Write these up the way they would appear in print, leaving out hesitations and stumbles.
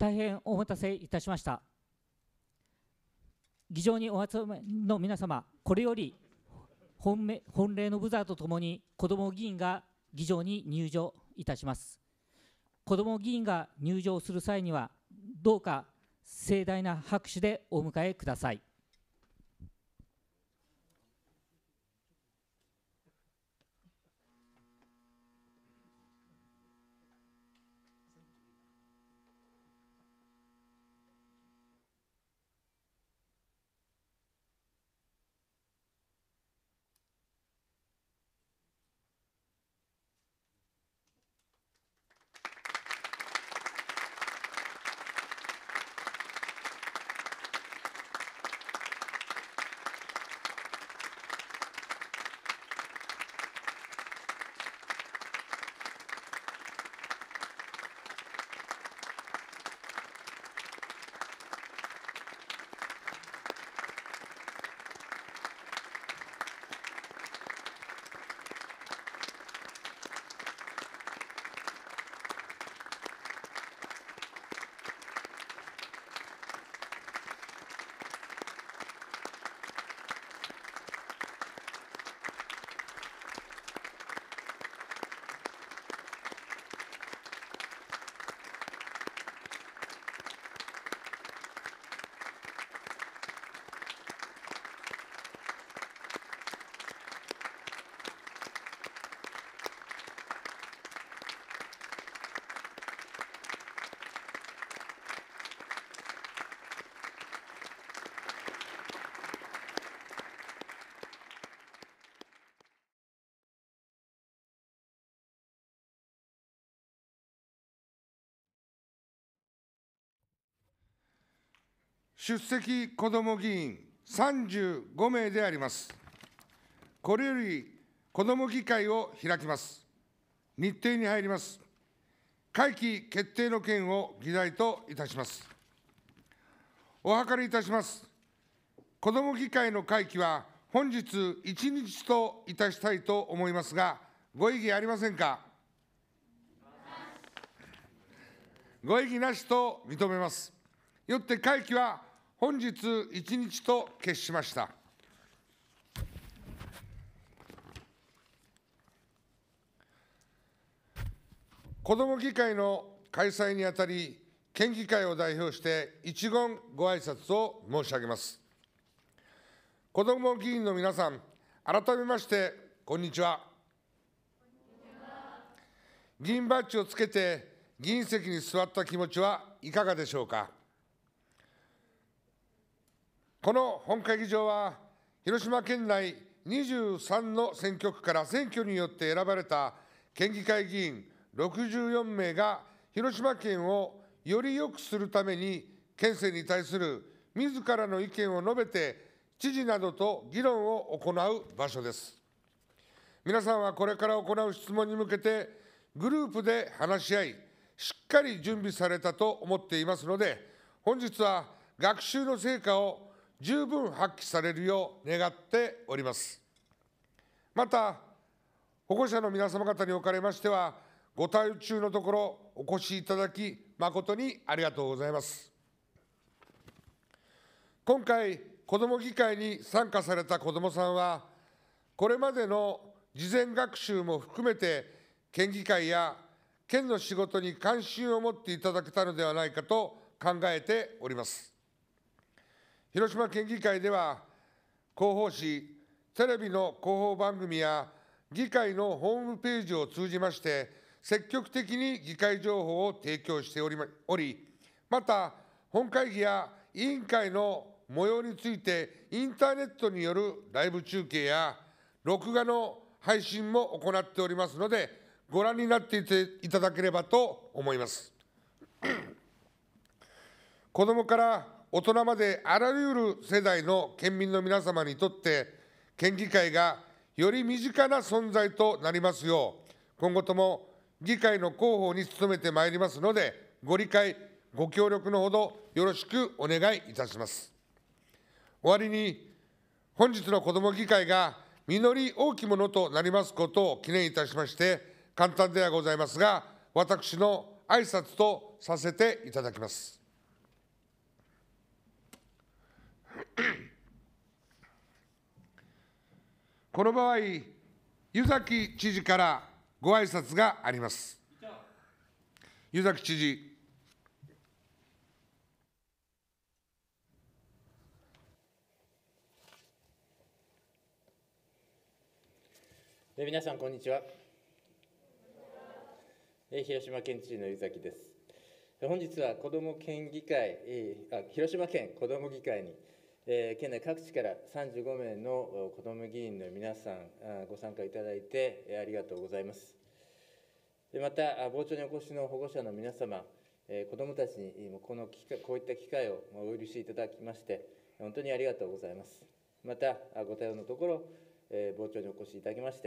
大変お待たせいたしました。議場にお集まりの皆様、これより本例のブザーとともに子ども議員が議場に入場いたします。子ども議員が入場する際には、どうか盛大な拍手でお迎えください。 出席子ども議員35名であります。これより子ども議会を開きます。日程に入ります。会期決定の件を議題といたします。お諮りいたします。子ども議会の会期は本日1日といたしたいと思いますが、ご異議ありませんか。ご異議なしと認めます。よって会期は本日1日と決しました。子ども議会の開催にあたり、県議会を代表して一言ご挨拶を申し上げます。子ども議員の皆さん、改めましてこんにちは。議員バッジをつけて議員席に座った気持ちはいかがでしょうか。この本会議場は、広島県内23の選挙区から選挙によって選ばれた県議会議員64名が、広島県をより良くするために、県政に対する自らの意見を述べて、知事などと議論を行う場所です。皆さんはこれから行う質問に向けて、グループで話し合い、しっかり準備されたと思っていますので、本日は学習の成果を十分発揮されるよう願っております。また、保護者の皆様方におかれましては、ご対応中のところお越しいただき、誠にありがとうございます。今回、子ども議会に参加された子どもさんは、これまでの事前学習も含めて、県議会や県の仕事に関心を持っていただけたのではないかと考えております。広島県議会では、広報誌、テレビの広報番組や議会のホームページを通じまして、積極的に議会情報を提供しており、また、本会議や委員会の模様について、インターネットによるライブ中継や録画の配信も行っておりますので、ご覧になっていただければと思います。子どもから大人まであらゆる世代の県民の皆様にとって、県議会がより身近な存在となりますよう、今後とも議会の広報に努めてまいりますので、ご理解、ご協力のほどよろしくお願いいたします。終わりに、本日の子ども議会が実り大きいものとなりますことを記念いたしまして、簡単ではございますが、私の挨拶とさせていただきます。この場合、湯崎知事からご挨拶があります。湯崎知事。 皆さん、こんにちは。広島県知事の湯崎です。本日は子ども県議会、広島県子ども議会に、県内各地から35名の子ども議員の皆さん、ご参加いただいてありがとうございます。また、傍聴にお越しの保護者の皆様、子どもたちにこういった機会をお許しいただきまして、本当にありがとうございます。また、ご対応のところ、傍聴にお越しいただきまして、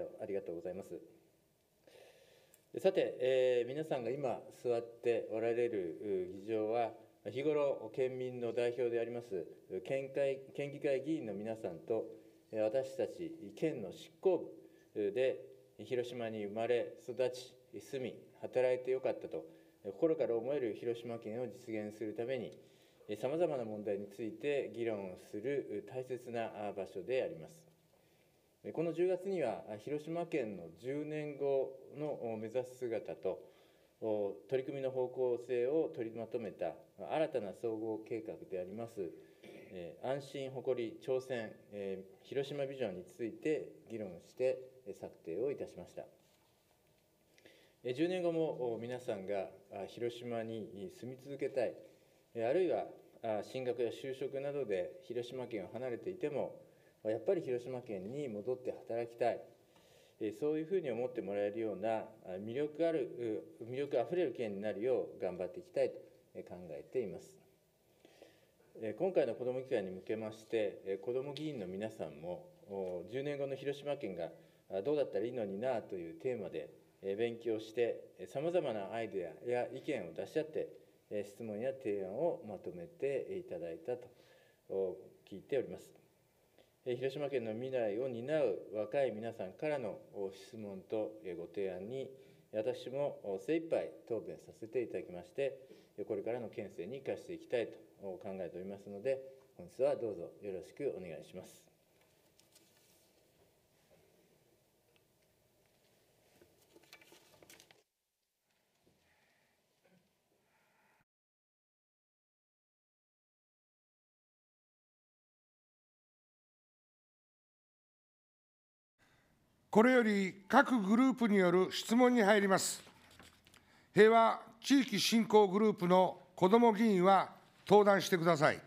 ありがとうございます。さて、皆さんが今座っておられる議場は、日頃、県民の代表であります県議会議員の皆さんと、私たち県の執行部で広島に生まれ、育ち、住み、働いてよかったと、心から思える広島県を実現するために、さまざまな問題について議論をする大切な場所であります。この10月には、広島県の10年後の目指す姿と、取り組みの方向性を取りまとめた新たな総合計画であります、安心、誇り、挑戦、広島ビジョンについて議論して策定をいたしました。10年後も皆さんが広島に住み続けたい、あるいは進学や就職などで広島県を離れていても、やっぱり広島県に戻って働きたい、そういうふうに思ってもらえるような魅力あふれる県になるよう頑張っていきたいと考えています。今回の子ども議会に向けまして、子ども議員の皆さんも、10年後の広島県がどうだったらいいのになというテーマで勉強して、さまざまなアイデアや意見を出し合って、質問や提案をまとめていただいたと聞いております。広島県の未来を担う若い皆さんからの質問とご提案に、私も精一杯答弁させていただきまして、これからの県政に生かしていきたいと考えておりますので、本日はどうぞよろしくお願いします。 これより各グループによる質問に入ります。平和地域振興グループの子ども議員は登壇してください。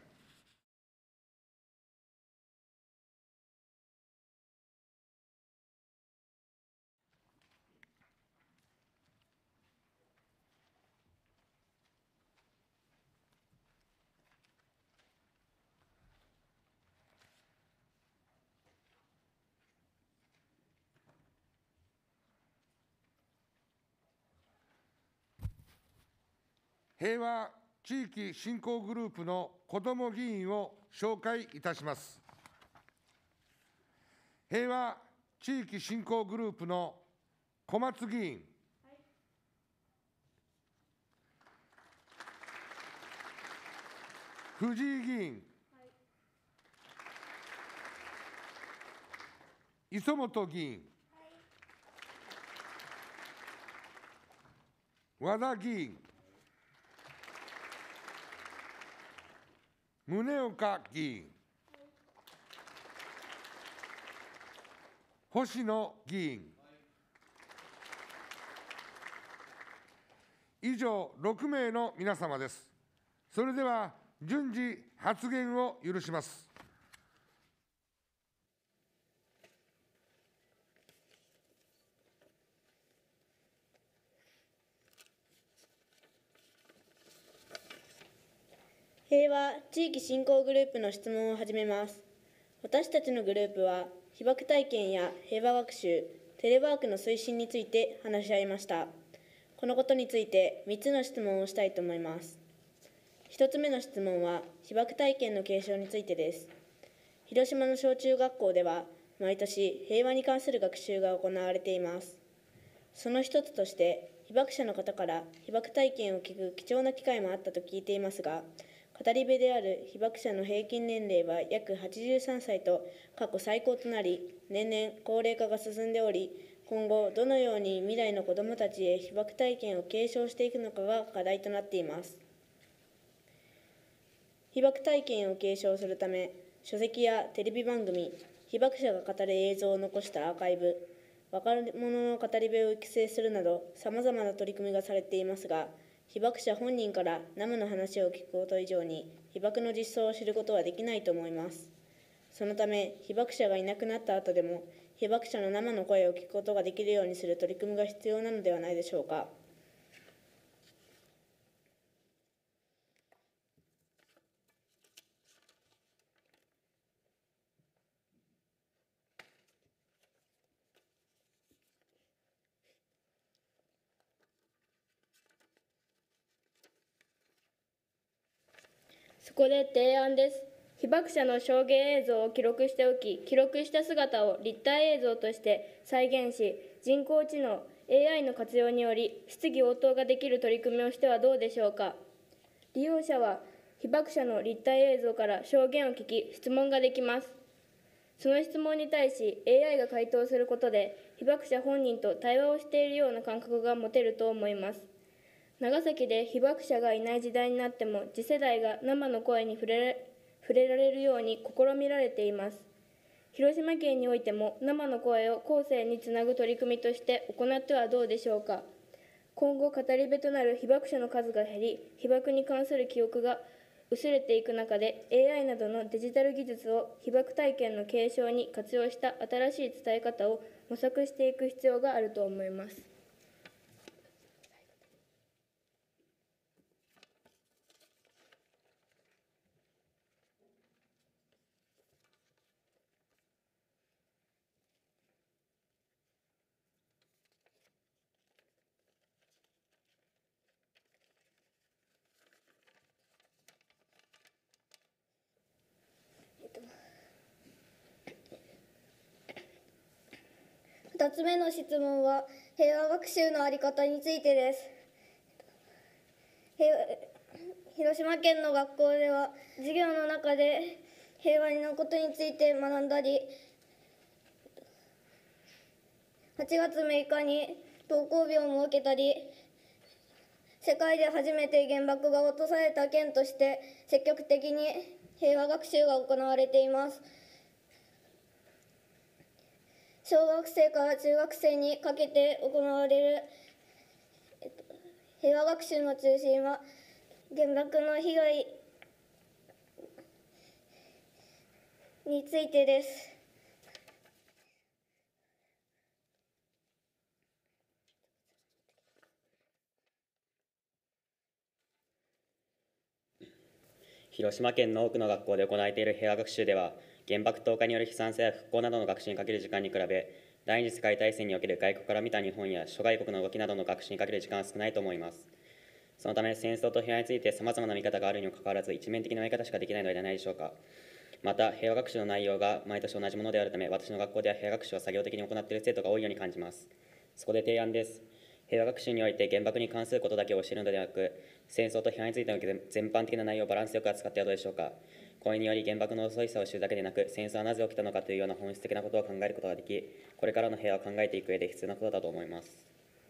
平和地域振興グループの子ども議員を紹介いたします。平和地域振興グループの小松議員、藤井議員、磯本議員、和田議員、宗岡議員、星野議員、以上6名の皆様です。それでは順次発言を許します。 平和地域振興グループの質問を始めます。私たちのグループは、被爆体験や平和学習、テレワークの推進について話し合いました。このことについて3つの質問をしたいと思います。1つ目の質問は、被爆体験の継承についてです。広島の小中学校では、毎年平和に関する学習が行われています。その一つとして、 被爆者の方から被爆体験を聞く貴重な機会もあったと聞いていますが、語り部である被爆者の平均年齢は約83歳と過去最高となり、年々高齢化が進んでおり、今後どのように未来の子どもたちへ被爆体験を継承していくのかが課題となっています。被爆体験を継承するため、書籍やテレビ番組、被爆者が語る映像を残したアーカイブ、若者の語り部を育成するなど、さまざまな取り組みがされていますが、被爆者本人から生の話を聞くこと以上に、被爆の実相を知ることはできないと思います。そのため、被爆者がいなくなった後でも、被爆者の生の声を聞くことができるようにする取り組みが必要なのではないでしょうか。 そこで提案です。被爆者の証言映像を記録しておき、記録した姿を立体映像として再現し、人工知能 AI の活用により質疑応答ができる取り組みをしてはどうでしょうか。利用者は被爆者の立体映像から証言を聞き、質問ができます。その質問に対し AI が回答することで、被爆者本人と対話をしているような感覚が持てると思います。長崎で被爆者がいない時代になっても、次世代が生の声に触れられるように試みられています。広島県においても生の声を後世につなぐ取り組みとして行ってはどうでしょうか。今後語り部となる被爆者の数が減り、被爆に関する記憶が薄れていく中で、 AI などのデジタル技術を被爆体験の継承に活用した新しい伝え方を模索していく必要があると思います。 2つ目の質問は、平和学習の在り方についてです。広島県の学校では、授業の中で平和のことについて学んだり、8月6日に登校日を設けたり、世界で初めて原爆が落とされた県として積極的に平和学習が行われています。小学生から中学生にかけて行われる平和学習の中心は、原爆の被害についてです。 広島県の多くの学校で行われている平和学習では、原爆投下による悲惨さや復興などの学習にかける時間に比べ、第二次世界大戦における外国から見た日本や諸外国の動きなどの学習にかける時間は少ないと思います。そのため、戦争と平和についてさまざまな見方があるにもかかわらず、一面的な見方しかできないのではないでしょうか。また、平和学習の内容が毎年同じものであるため、私の学校では平和学習を作業的に行っている生徒が多いように感じます。そこで提案です。平和学習において原爆に関することだけを教えるのではなく、戦争と批判についての全般的な内容をバランスよく扱ってはどうでしょうか。これにより原爆の遅いさを知るだけでなく、戦争はなぜ起きたのかというような本質的なことを考えることができ、これからの平和を考えていく上で必要なことだと思います。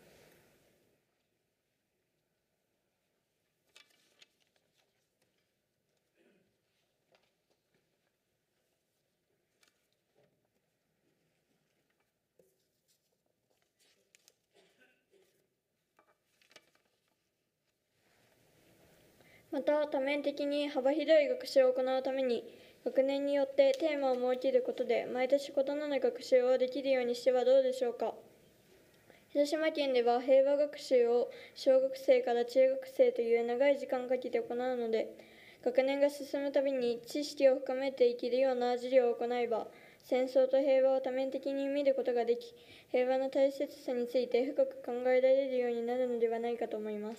また、多面的に幅広い学習を行うために、学年によってテーマを設けることで、毎年異なる学習をできるようにしてはどうでしょうか。広島県では平和学習を小学生から中学生という長い時間かけて行うので、学年が進むたびに知識を深めていけるような授業を行えば、戦争と平和を多面的に見ることができ、平和の大切さについて深く考えられるようになるのではないかと思います。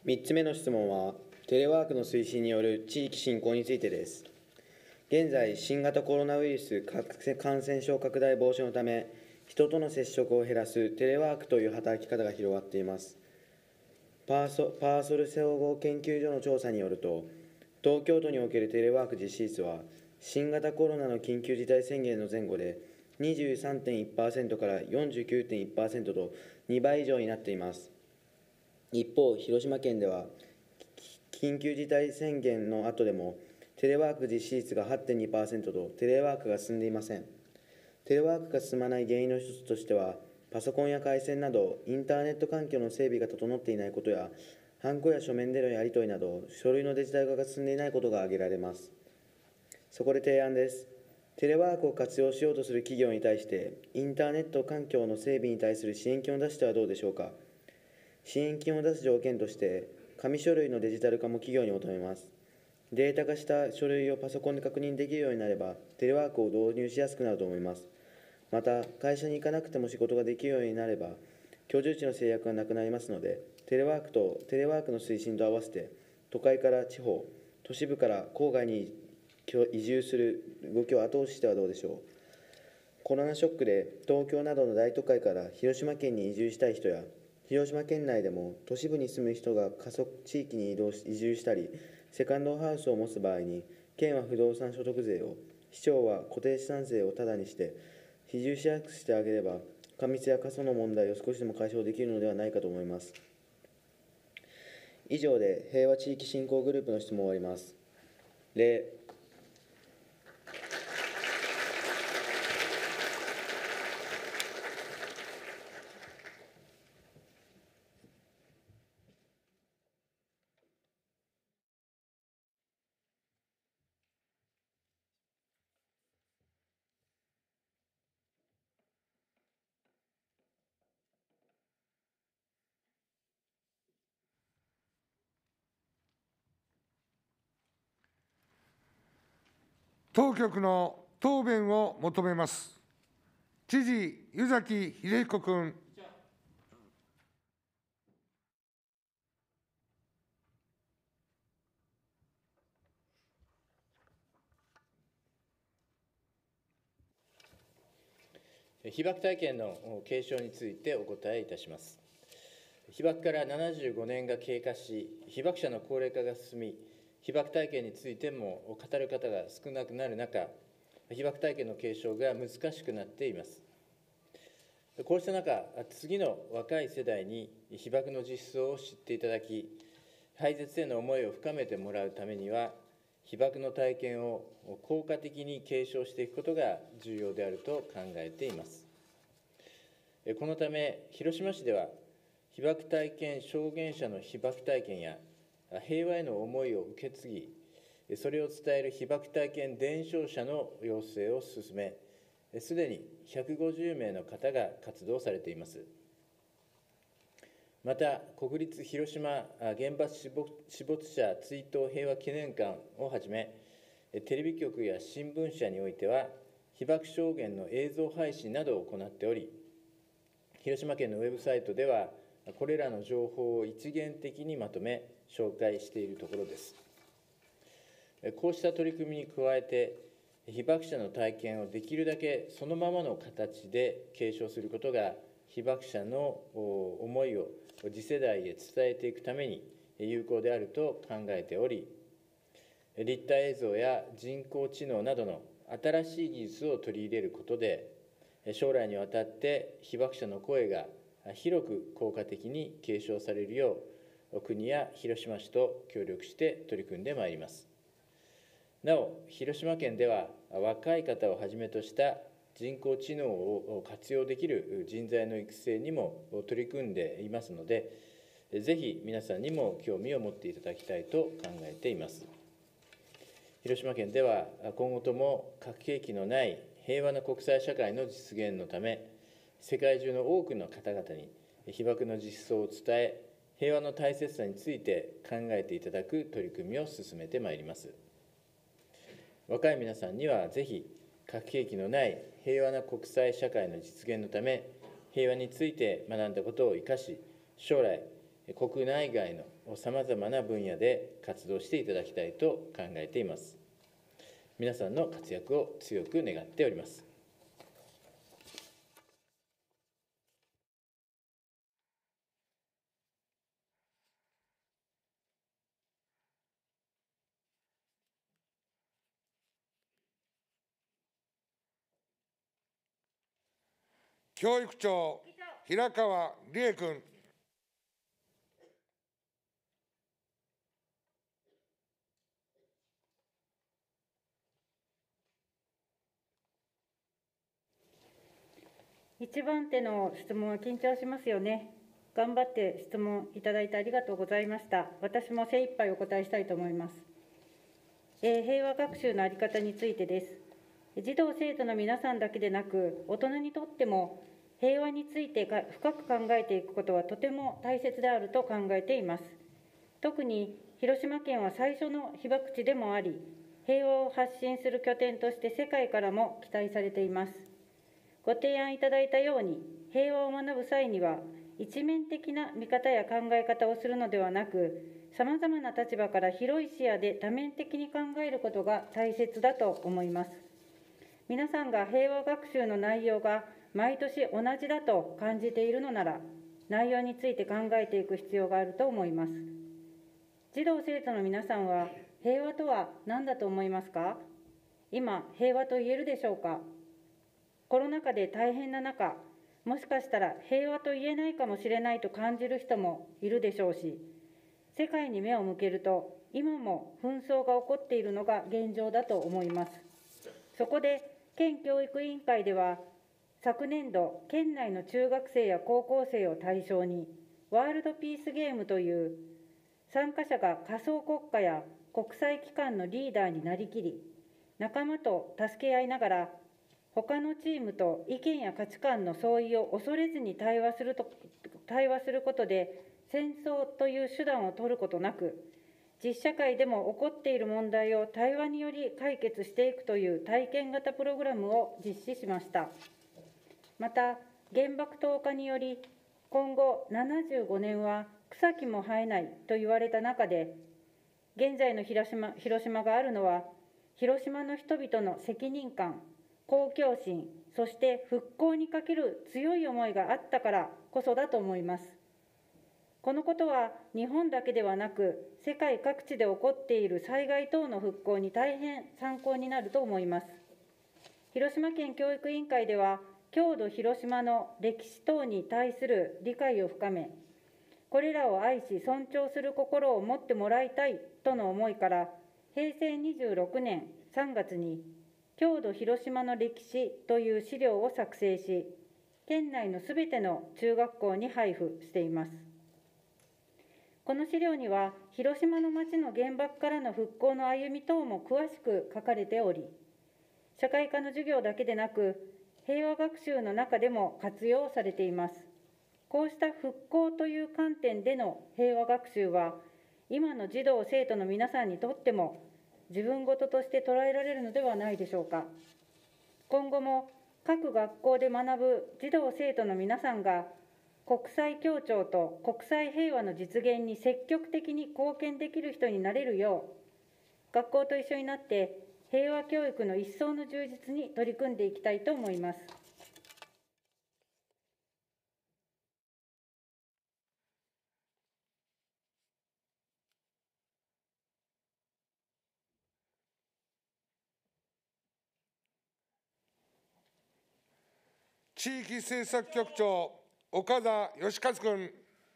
3つ目の質問は、テレワークの推進による地域振興についてです。現在、新型コロナウイルス感染症拡大防止のため、人との接触を減らすテレワークという働き方が広がっています。パーソル総合研究所の調査によると、東京都におけるテレワーク実施率は、新型コロナの緊急事態宣言の前後で 23.1% から 49.1% と2倍以上になっています。一方、広島県では、緊急事態宣言の後でも、テレワーク実施率が 8.2% とテレワークが進んでいません。テレワークが進まない原因の一つとしては、パソコンや回線などインターネット環境の整備が整っていないことや、ハンコや書面でのやり取りなど、書類のデジタル化が進んでいないことが挙げられます。そこで提案です。テレワークを活用しようとする企業に対して、インターネット環境の整備に対する支援金を出してはどうでしょうか。支援金を出す条件として、紙書類のデジタル化も企業に求めます。データ化した書類をパソコンで確認できるようになれば、テレワークを導入しやすくなると思います。また、会社に行かなくても仕事ができるようになれば、居住地の制約がなくなりますので、テレワークの推進と合わせて、都会から地方、都市部から郊外に移住する動きを後押ししてはどうでしょう。コロナショックで東京などの大都会から広島県に移住したい人や、広島県内でも都市部に住む人が過疎地域に移住したり、セカンドハウスを持つ場合に、県は不動産所得税を、市長は固定資産税をタダにして、移住しやすくしてあげれば、過密や過疎の問題を少しでも解消できるのではないかと思います。以上で平和地域振興グループの質問を終わります。例。 当局の答弁を求めます。知事、湯崎秀彦君。 被爆体験の継承についてお答えいたします。被爆から75年が経過し、被爆者の高齢化が進み、被爆体験についても語る方が少なくなる中、被爆体験の継承が難しくなっています。こうした中、次の若い世代に被爆の実相を知っていただき、廃絶への思いを深めてもらうためには、被爆の体験を効果的に継承していくことが重要であると考えています。このため、広島市では、被爆体験証言者の被爆体験や、平和への思いを受け継ぎ、それを伝える被爆体験伝承者の養成を進め、すでに150名の方が活動されています。また、国立広島原爆死没者追悼平和記念館をはじめ、テレビ局や新聞社においては、被爆証言の映像配信などを行っており、広島県のウェブサイトでは、これらの情報を一元的にまとめ、紹介しているところです。こうした取り組みに加えて、被爆者の体験をできるだけそのままの形で継承することが、被爆者の思いを次世代へ伝えていくために有効であると考えており、立体映像や人工知能などの新しい技術を取り入れることで、将来にわたって被爆者の声が広く効果的に継承されるよう、国や広島市と協力して取り組んでまいります。なお、広島県では若い方をはじめとした人工知能を活用できる人材の育成にも取り組んでいますので、ぜひ皆さんにも興味を持っていただきたいと考えています。広島県では今後とも核兵器のない平和な国際社会の実現のため、世界中の多くの方々に被爆の実相を伝え、平和の大切さについて考えていただく取り組みを進めてまいります。若い皆さんにはぜひ、核兵器のない平和な国際社会の実現のため、平和について学んだことを生かし、将来、国内外のさまざまな分野で活動していただきたいと考えています。皆さんの活躍を強く願っております。 教育長、平川理恵君。 1番手の質問は緊張しますよね。頑張って質問いただいてありがとうございました。私も精一杯お答えしたいと思います。平和学習の在り方についてです。児童生徒の皆さんだけでなく、大人にとっても平和について深く考えていくことはとても大切であると考えています。特に広島県は最初の被爆地でもあり、平和を発信する拠点として世界からも期待されています。ご提案いただいたように、平和を学ぶ際には、一面的な見方や考え方をするのではなく、さまざまな立場から広い視野で多面的に考えることが大切だと思います。皆さんが平和学習の内容が毎年同じだと感じているのなら、内容について考えていく必要があると思います。児童生徒の皆さんは、平和とは何だと思いますか？今、平和と言えるでしょうか？コロナ禍で大変な中、もしかしたら平和と言えないかもしれないと感じる人もいるでしょうし、世界に目を向けると、今も紛争が起こっているのが現状だと思います。そこで、県教育委員会では、昨年度、県内の中学生や高校生を対象に、ワールドピースゲームという参加者が仮想国家や国際機関のリーダーになりきり、仲間と助け合いながら、他のチームと意見や価値観の相違を恐れずに対話することで、戦争という手段を取ることなく、実社会でも起こっている問題を対話により解決していくという体験型プログラムを実施しました。また、原爆投下により、今後75年は草木も生えないと言われた中で、現在の広島があるのは、広島の人々の責任感、公共心、そして復興にかける強い思いがあったからこそだと思います。このことは日本だけではなく、世界各地で起こっている災害等の復興に大変参考になると思います。広島県教育委員会では、郷土広島の歴史等に対する理解を深め、これらを愛し尊重する心を持ってもらいたいとの思いから、平成26年3月に、郷土広島の歴史という資料を作成し、県内のすべての中学校に配布しています。この資料には、広島の町の原爆からの復興の歩み等も詳しく書かれており、社会科の授業だけでなく、平和学習の中でも活用されています。こうした復興という観点での平和学習は、今の児童生徒の皆さんにとっても、自分事として捉えられるのではないでしょうか。今後も各学校で学ぶ児童生徒の皆さんが、国際協調と国際平和の実現に積極的に貢献できる人になれるよう、学校と一緒になって平和教育の一層の充実に取り組んでいきたいと思います。 地域政策局長、岡田義和君。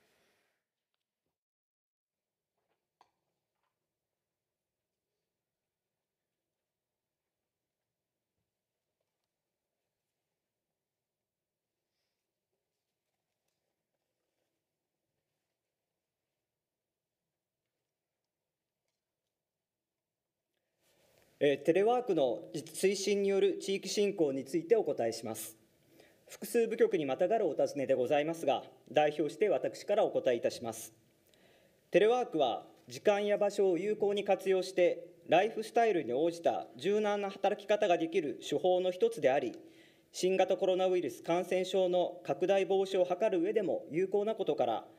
テレワークの推進による地域振興についてお答えします。複数部局にまたがるお尋ねでございますが、代表して私からお答えいたします。テレワークは時間や場所を有効に活用して、ライフスタイルに応じた柔軟な働き方ができる手法の一つであり、新型コロナウイルス感染症の拡大防止を図る上でも有効なことから、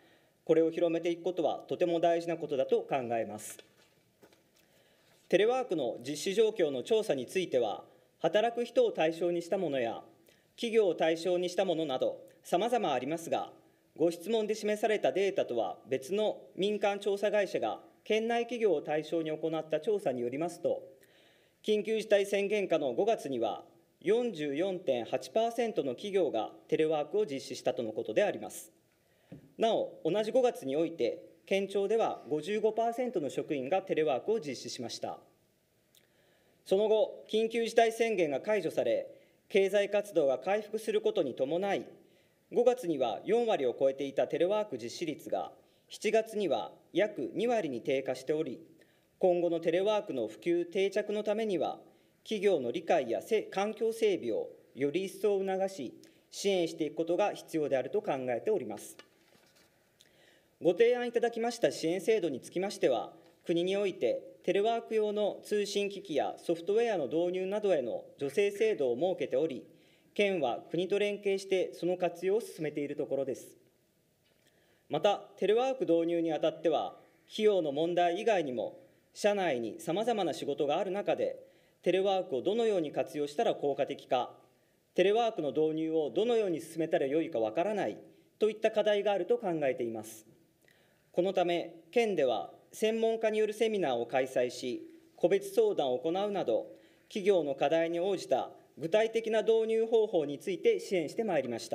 これを広めていくことはとても大事なことだと考えます。テレワークの実施状況の調査については、働く人を対象にしたものや、企業を対象にしたものなど、さまざまありますが、ご質問で示されたデータとは別の民間調査会社が、県内企業を対象に行った調査によりますと、緊急事態宣言下の5月には、44.8% の企業がテレワークを実施したとのことであります。なお、同じ5月において、県庁では 55% の職員がテレワークを実施しました。その後、緊急事態宣言が解除され、経済活動が回復することに伴い、5月には4割を超えていたテレワーク実施率が、7月には約2割に低下しており、今後のテレワークの普及・定着のためには、企業の理解や環境整備をより一層促し、支援していくことが必要であると考えております。ご提案いただきました支援制度につきましては、国においてテレワーク用の通信機器やソフトウェアの導入などへの助成制度を設けており、県は国と連携してその活用を進めているところです。また、テレワーク導入にあたっては、費用の問題以外にも、社内にさまざまな仕事がある中で、テレワークをどのように活用したら効果的か、テレワークの導入をどのように進めたらよいかわからないといった課題があると考えています。このため、県では専門家によるセミナーを開催し、個別相談を行うなど、企業の課題に応じた具体的な導入方法について支援してまいりました。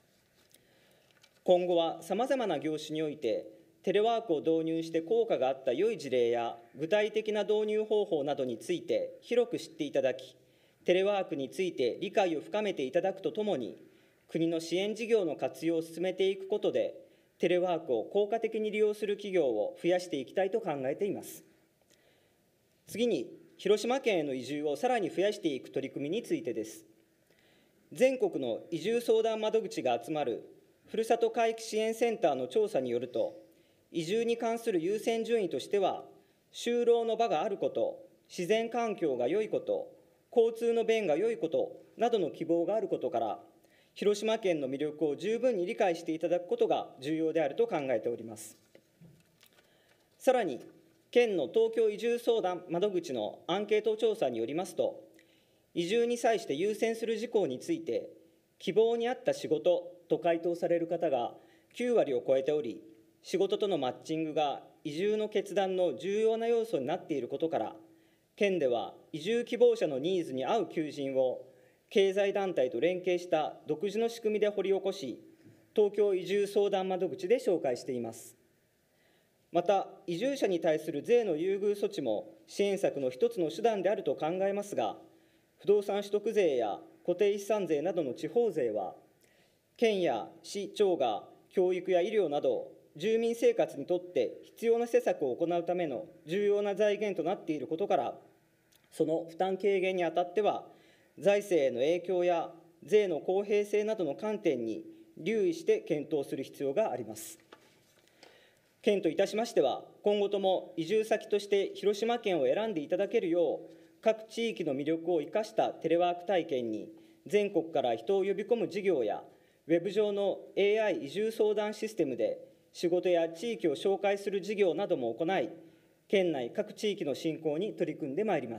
今後はさまざまな業種において、テレワークを導入して効果があった良い事例や具体的な導入方法などについて広く知っていただき、テレワークについて理解を深めていただくとともに、国の支援事業の活用を進めていくことで、テレワークを効果的に利用する企業を増やしていきたいと考えています。次に、広島県への移住をさらに増やしていく取り組みについてです。全国の移住相談窓口が集まるふるさと回帰支援センターの調査によると、移住に関する優先順位としては、就労の場があること、自然環境が良いこと、交通の便が良いことなどの希望があることから、広島県の魅力を十分に理解していただくことが重要であると考えております。さらに、県の東京移住相談窓口のアンケート調査によりますと、移住に際して優先する事項について、希望に合った仕事と回答される方が9割を超えており、仕事とのマッチングが移住の決断の重要な要素になっていることから、県では移住希望者のニーズに合う求人を経済団体と連携した独自の仕組みで掘り起こし、東京移住相談窓口で紹介しています。また、移住者に対する税の優遇措置も支援策の一つの手段であると考えますが、不動産取得税や固定資産税などの地方税は、県や市町が教育や医療など、住民生活にとって必要な施策を行うための重要な財源となっていることから、その負担軽減にあたっては、財政への影響や税の公平性などの観点に留意して検討する必要があります。県といたしましては、今後とも移住先として広島県を選んでいただけるよう、各地域の魅力を生かしたテレワーク体験に、全国から人を呼び込む事業や、ウェブ上の AI 移住相談システムで、仕事や地域を紹介する事業なども行い、県内各地域の振興に取り組んでまいります。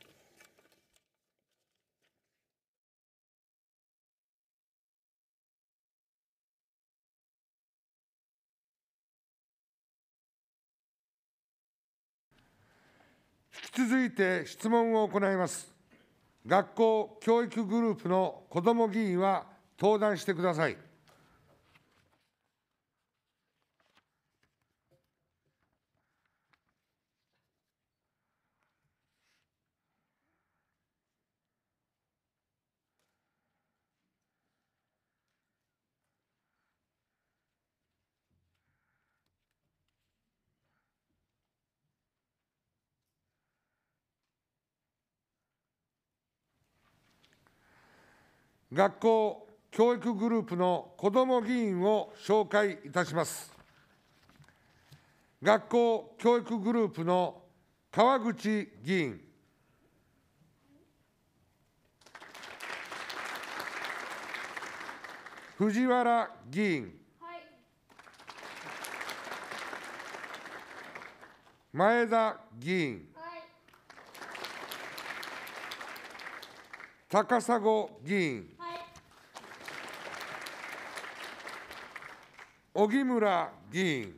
引き続いて質問を行います。学校教育グループの子ども議員は登壇してください。学校教育グループの子ども議員を紹介いたします。学校教育グループの川口議員。藤原議員。 前田議員、高砂議員、荻村議員、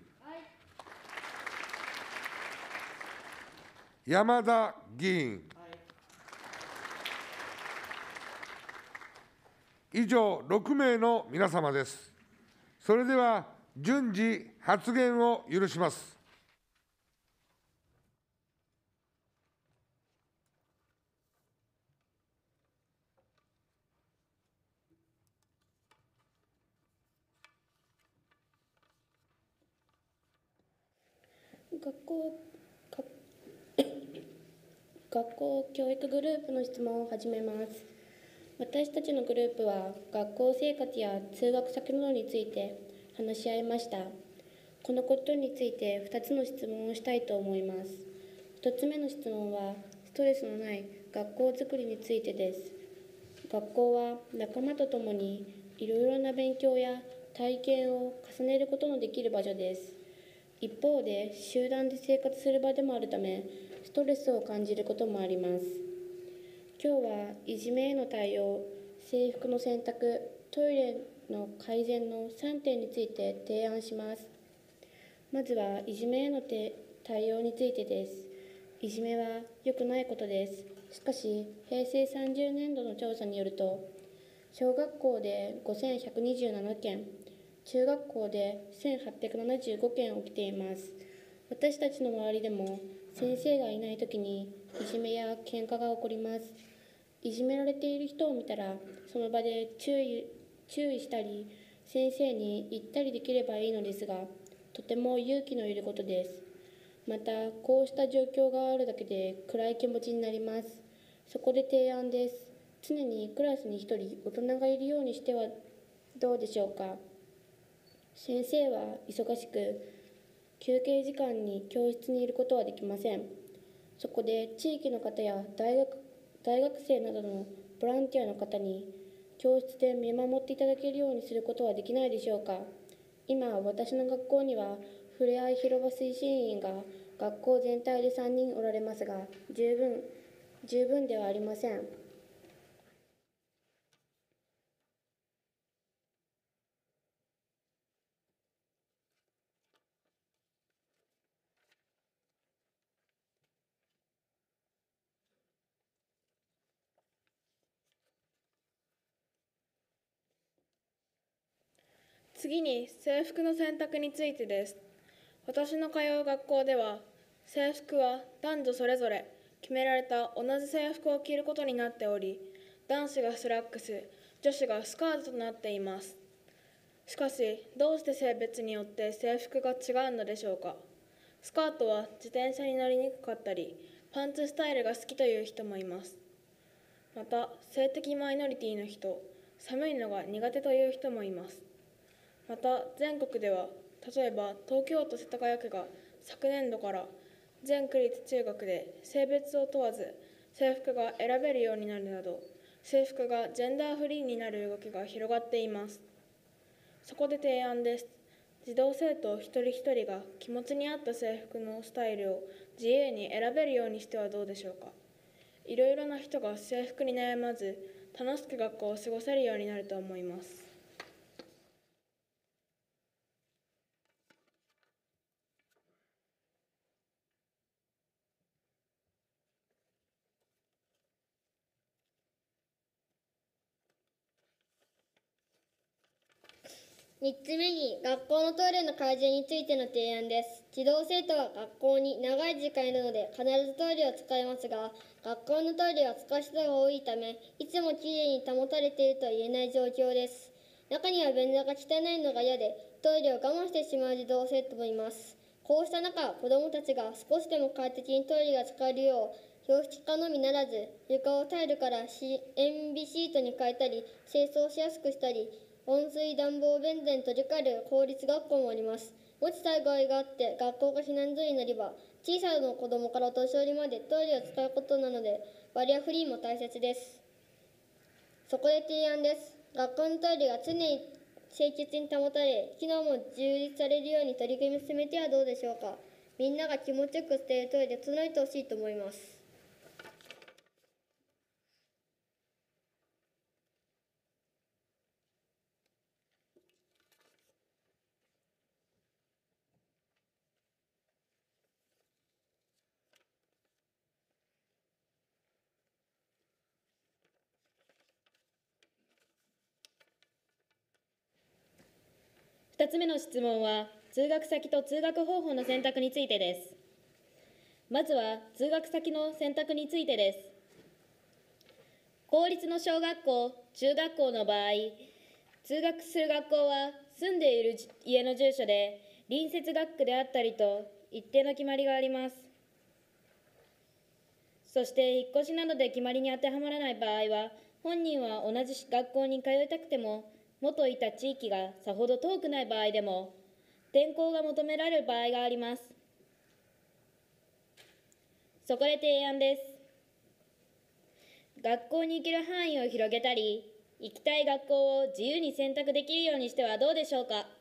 山田議員、以上6名の皆様です。それでは順次発言を許します。 学校教育グループの質問を始めます。私たちのグループは学校生活や通学先などについて話し合いました。このことについて2つの質問をしたいと思います。1つ目の質問はストレスのない学校づくりについてです。学校は仲間と共にいろいろな勉強や体験を重ねることのできる場所です。一方で集団で生活する場でもあるためストレスを感じることもあります。今日はいじめへの対応、制服の選択、トイレの改善の3点について提案します。まずはいじめへの対応についてです。いじめは良くないことです。しかし、平成30年度の調査によると、小学校で5127件、中学校で1875件起きています。私たちの周りでも先生がいないときにいじめや喧嘩が起こります。いじめられている人を見たらその場で注意したり先生に言ったりできればいいのですが、とても勇気のいることです。またこうした状況があるだけで暗い気持ちになります。そこで提案です。常にクラスに1人大人がいるようにしてはどうでしょうか。先生は忙しく休憩時間に教室にいることはできません。そこで地域の方や大学生などのボランティアの方に教室で見守っていただけるようにすることはできないでしょうか。今私の学校にはふれあい広場推進員が学校全体で3人おられますが十分ではありません。 次に制服の選択についてです。私の通う学校では制服は男女それぞれ決められた同じ制服を着ることになっており、男子がスラックス、女子がスカートとなっています。しかしどうして性別によって制服が違うのでしょうか。スカートは自転車に乗りにくかったりパンツスタイルが好きという人もいます。また性的マイノリティの人、寒いのが苦手という人もいます。また全国では例えば東京都世田谷区が昨年度から全区立中学で性別を問わず制服が選べるようになるなど、制服がジェンダーフリーになる動きが広がっています。そこで提案です。児童生徒一人一人が気持ちに合った制服のスタイルを自由に選べるようにしてはどうでしょうか。いろいろな人が制服に悩まず楽しく学校を過ごせるようになると思います。 3つ目に学校のトイレの改善についての提案です。児童生徒は学校に長い時間いるので必ずトイレを使いますが、学校のトイレは使う人が多いためいつもきれいに保たれているとは言えない状況です。中には便座が汚いのが嫌でトイレを我慢してしまう児童生徒もいます。こうした中、子どもたちが少しでも快適にトイレが使えるよう標識化のみならず床をタイルから塩ビシートに変えたり清掃しやすくしたり温水暖房便座に取り替える公立学校もあります。もし災害があって学校が避難所になれば、小さな子供からお年寄りまでトイレを使うことなので、バリアフリーも大切です。そこで提案です。学校のトイレが常に清潔に保たれ、機能も充実されるように取り組みを進めてはどうでしょうか。 みんなが気持ちよく捨てるトイレ整えてほしいと思います。 2つ目の質問は、通学先と通学方法の選択についてです。まずは、通学先の選択についてです。公立の小学校、中学校の場合、通学する学校は住んでいる家の住所で、隣接学区であったりと、一定の決まりがあります。そして、引っ越しなどで決まりに当てはまらない場合は、本人は同じ学校に通いたくても、元いた地域がさほど遠くない場合でも、転校が求められる場合があります。そこで提案です。学校に行ける範囲を広げたり、行きたい学校を自由に選択できるようにしてはどうでしょうか。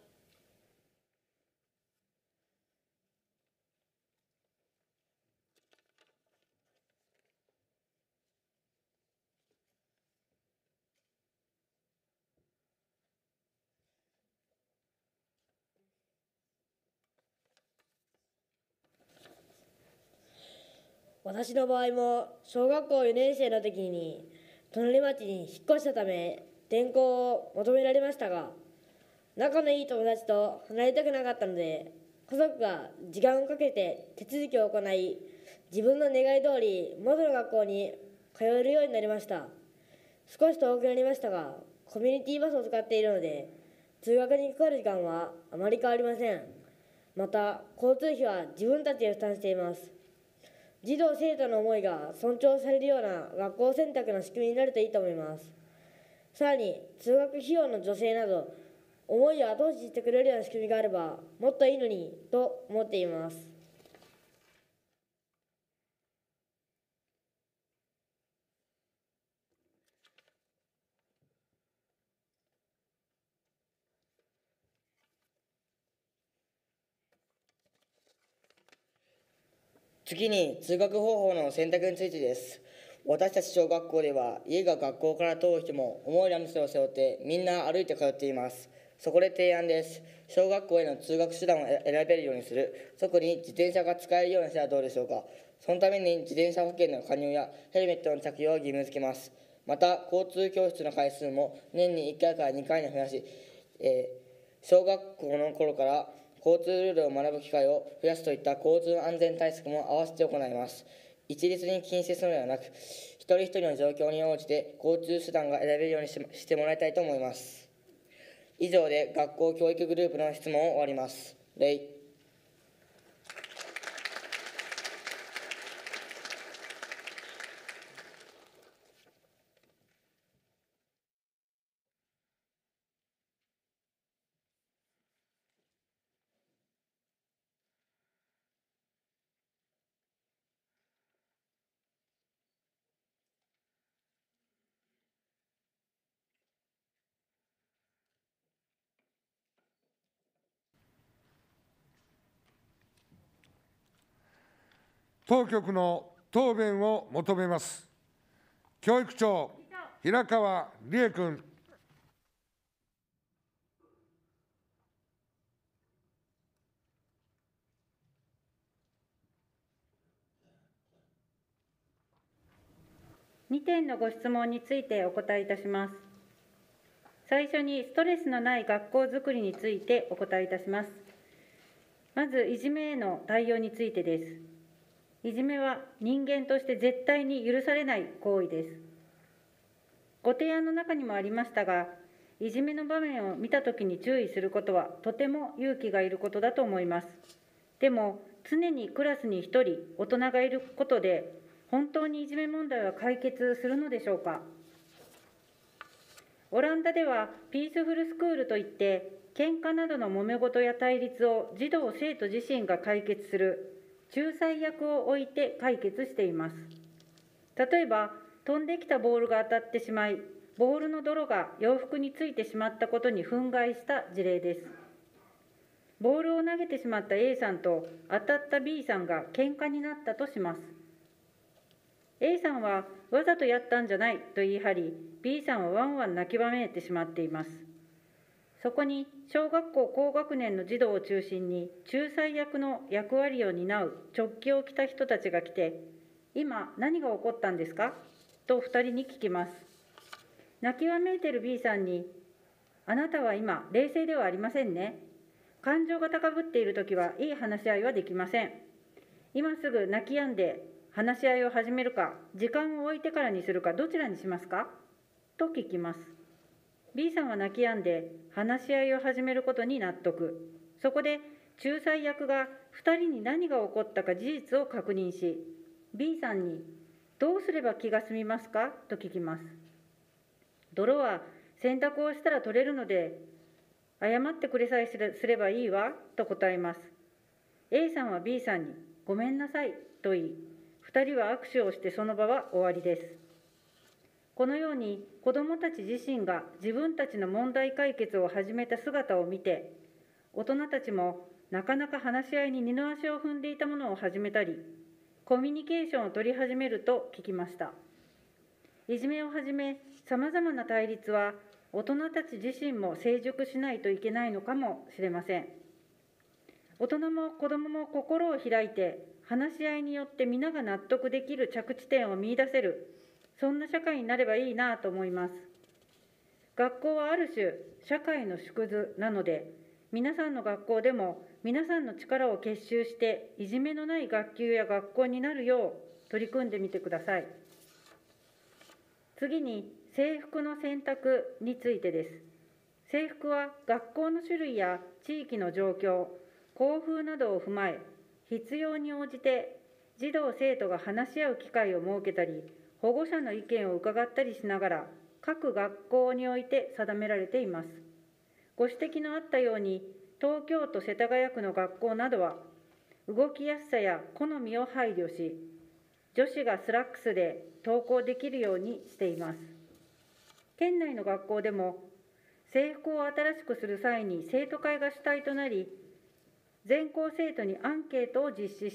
私の場合も小学校4年生の時に隣町に引っ越したため転校を求められましたが、仲のいい友達と離れたくなかったので、家族が時間をかけて手続きを行い、自分の願い通り元の学校に通えるようになりました。少し遠くなりましたが、コミュニティバスを使っているので通学にかかる時間はあまり変わりません。また交通費は自分たちで負担しています。児童生徒の思いが尊重されるような学校選択の仕組みになるといいと思います。さらに通学費用の助成など思いを後押ししてくれるような仕組みがあればもっといいのにと思っています。 次に通学方法の選択についてです。私たち小学校では家が学校から遠い人も重いランドセルを背負ってみんな歩いて通っています。そこで提案です。小学校への通学手段を選べるようにする、特に自転車が使えるようにしたらどうでしょうか。そのために自転車保険の加入やヘルメットの着用を義務付けます。また交通教室の回数も年に1回から2回に増やし、小学校の頃から交通ルールを学ぶ機会を増やすといった交通安全対策も合わせて行います。一律に禁止するのではなく、一人一人の状況に応じて交通手段が選べるようにしてもらいたいと思います。以上で学校教育グループの質問を終わります。 当局の答弁を求めます。教育長、平川理恵君。 2点のご質問についてお答えいたします。最初にストレスのない学校づくりについてお答えいたします。まず、いじめへの対応についてです。いじめは人間として絶対に許されない行為です。ご提案の中にもありましたが、いじめの場面を見たときに注意することはとても勇気がいることだと思います。でも、常にクラスに1人大人がいることで、本当にいじめ問題は解決するのでしょうか。オランダではピースフルスクールといって、喧嘩などの揉め事や対立を児童生徒自身が解決する仲裁役を置いて解決しています。例えば、飛んできたボールが当たってしまい、ボールの泥が洋服についてしまったことに憤慨した事例です。 ボールを投げてしまった A さんと当たった B さんが喧嘩になったとします。A さんはわざとやったんじゃないと言い張り、B さんはワンワン泣きわめいてしまっています。そこに小学校高学年の児童を中心に仲裁役の役割を担う直帰を着た人たちが来て、今何が起こったんですかと2人に聞きます。泣きわめいている B さんに、あなたは今冷静ではありませんね。感情が高ぶっているときはいい話し合いはできません。今すぐ泣き止んで話し合いを始めるか、時間を置いてからにするか、どちらにしますかと聞きます。B さんは泣き止んで話し合いを始めることに納得。そこで仲裁役が2人に何が起こったか事実を確認し、B さんにどうすれば気が済みますかと聞きます。泥は洗濯をしたら取れるので、謝ってくれさえすればいいわと答えます。A さんは B さんにごめんなさいと言い、2人は握手をしてその場は終わりです。このように子どもたち自身が自分たちの問題解決を始めた姿を見て、大人たちもなかなか話し合いに二の足を踏んでいたものを始めたり、コミュニケーションを取り始めると聞きました。いじめをはじめ、さまざまな対立は大人たち自身も成熟しないといけないのかもしれません。大人も子どもも心を開いて、話し合いによって皆が納得できる着地点を見出せる、そんな社会になればいいなと思います。学校はある種社会の縮図なので、皆さんの学校でも皆さんの力を結集していじめのない学級や学校になるよう取り組んでみてください。次に制服の選択についてです。制服は学校の種類や地域の状況、校風などを踏まえ、必要に応じて児童生徒が話し合う機会を設けたり、保護者の意見を伺ったりしながら、各学校において定められています。ご指摘のあったように、東京都世田谷区の学校などは、動きやすさや好みを配慮し、女子がスラックスで登校できるようにしています。県内の学校でも、制服を新しくする際に生徒会が主体となり、全校生徒にアンケートを実施し、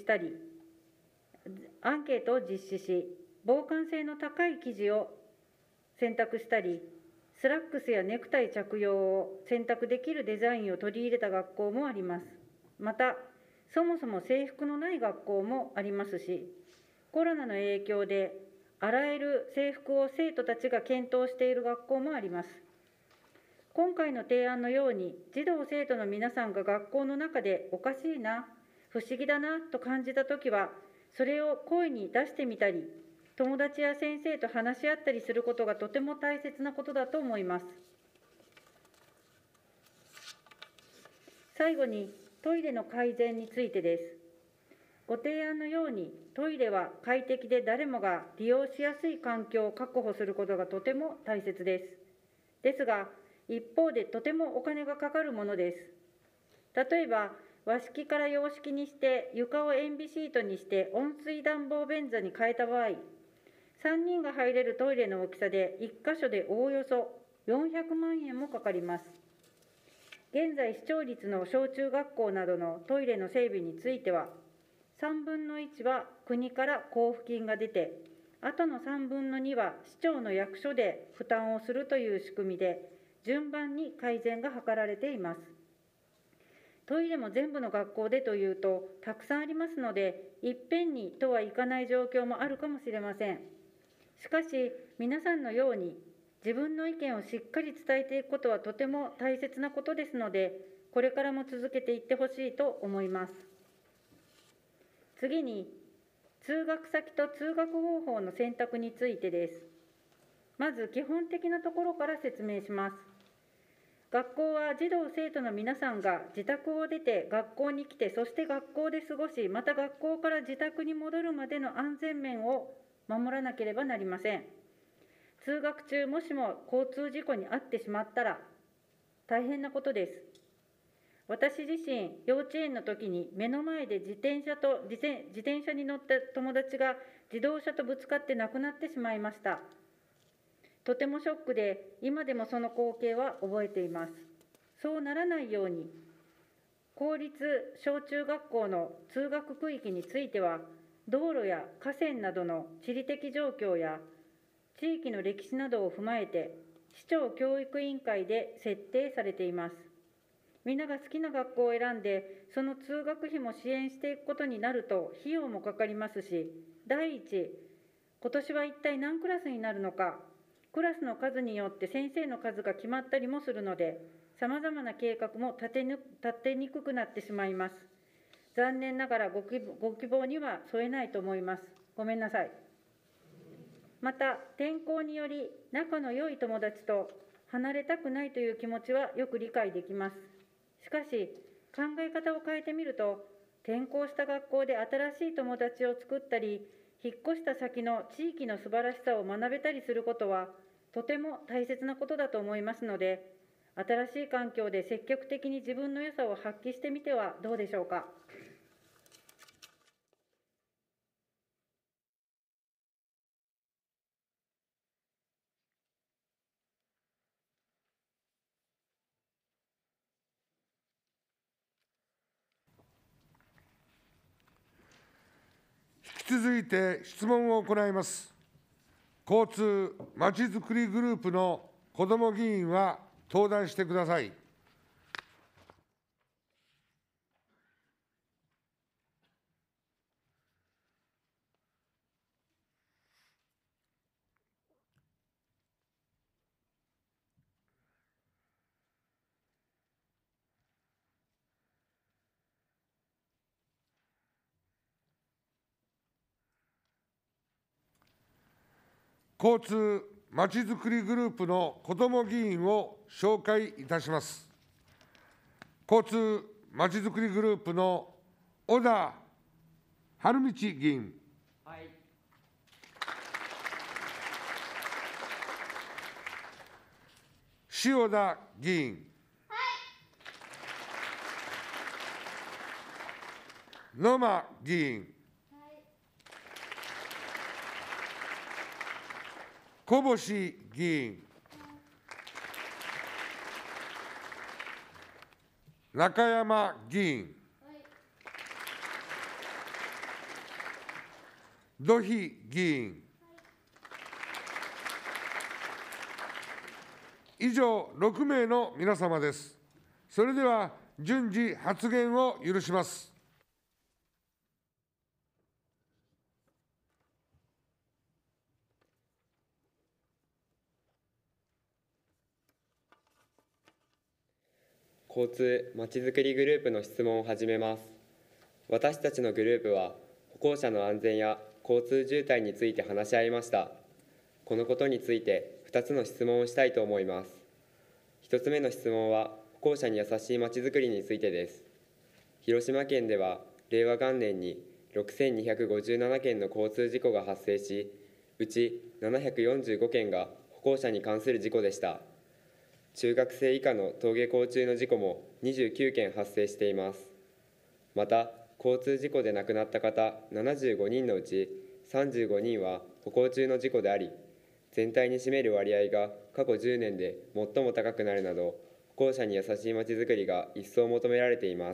防寒性の高い生地を選択したり、スラックスやネクタイ着用を選択できるデザインを取り入れた学校もあります。また、そもそも制服のない学校もありますし、コロナの影響で洗える制服を生徒たちが検討している学校もあります。今回の提案のように、児童生徒の皆さんが学校の中でおかしいな、不思議だなと感じたときは、それを声に出してみたり、友達や先生と話し合ったりすることがとても大切なことだと思います。最後に、トイレの改善についてです。ご提案のように、トイレは快適で誰もが利用しやすい環境を確保することがとても大切です。ですが、一方でとてもお金がかかるものです。例えば、和式から洋式にして床を塩ビシートにして温水暖房便座に変えた場合、3人が入れるトイレの大きさで1箇所でおおよそ400万円もかかります。現在、視聴率の小中学校などのトイレの整備については、3分の1は国から交付金が出て、あとの3分の2は市長の役所で負担をするという仕組みで、順番に改善が図られています。トイレも全部の学校でというとたくさんありますので、いっぺんにとはいかない状況もあるかもしれません。しかし、皆さんのように自分の意見をしっかり伝えていくことはとても大切なことですので、これからも続けていってほしいと思います。次に、通学先と通学方法の選択についてです。まず基本的なところから説明します。学校は児童生徒の皆さんが自宅を出て学校に来て、そして学校で過ごし、また学校から自宅に戻るまでの安全面を守らなければなりません。通学中、もしも交通事故に遭ってしまったら大変なことです。私自身、幼稚園の時に目の前で自転車に乗った友達が自動車とぶつかって亡くなってしまいました。とてもショックで、今でもその光景は覚えています。そうならないように、 公立小中学校の通学区域については、道路や河川などの地理的状況や地域の歴史などを踏まえて、市長教育委員会で設定されています。みんなが好きな学校を選んで、その通学費も支援していくことになると、費用もかかりますし、第一、今年は一体何クラスになるのか、クラスの数によって先生の数が決まったりもするので、さまざまな計画も立てにくくなってしまいます。残念ながらご希望には添えないと思います。ごめんなさい。また、転校により仲の良い友達と離れたくないという気持ちはよく理解できます。しかし、考え方を変えてみると、転校した学校で新しい友達を作ったり、引っ越した先の地域の素晴らしさを学べたりすることは、とても大切なことだと思いますので、新しい環境で積極的に自分の良さを発揮してみてはどうでしょうか。 引き続いて質問を行います。交通まちづくりグループの子ども議員は登壇してください。交通まちづくりグループの子ども議員を紹介いたします。交通まちづくりグループの小田晴道議員。はい。塩田議員。はい。野間議員。小星議員、中山議員、土肥議員、以上6名の皆様です。それでは順次発言を許します。 交通まちづくりグループの質問を始めます。私たちのグループは歩行者の安全や交通渋滞について話し合いました。このことについて2つの質問をしたいと思います。1つ目の質問は歩行者に優しいまちづくりについてです。広島県では令和元年に6257件の交通事故が発生し、うち745件が歩行者に関する事故でした。中学生以下の登下校中の事故も29件発生しています。また、交通事故で亡くなった方75人のうち35人は歩行中の事故であり、全体に占める割合が過去10年で最も高くなるなど、歩行者に優しいまちづくりが一層求められています。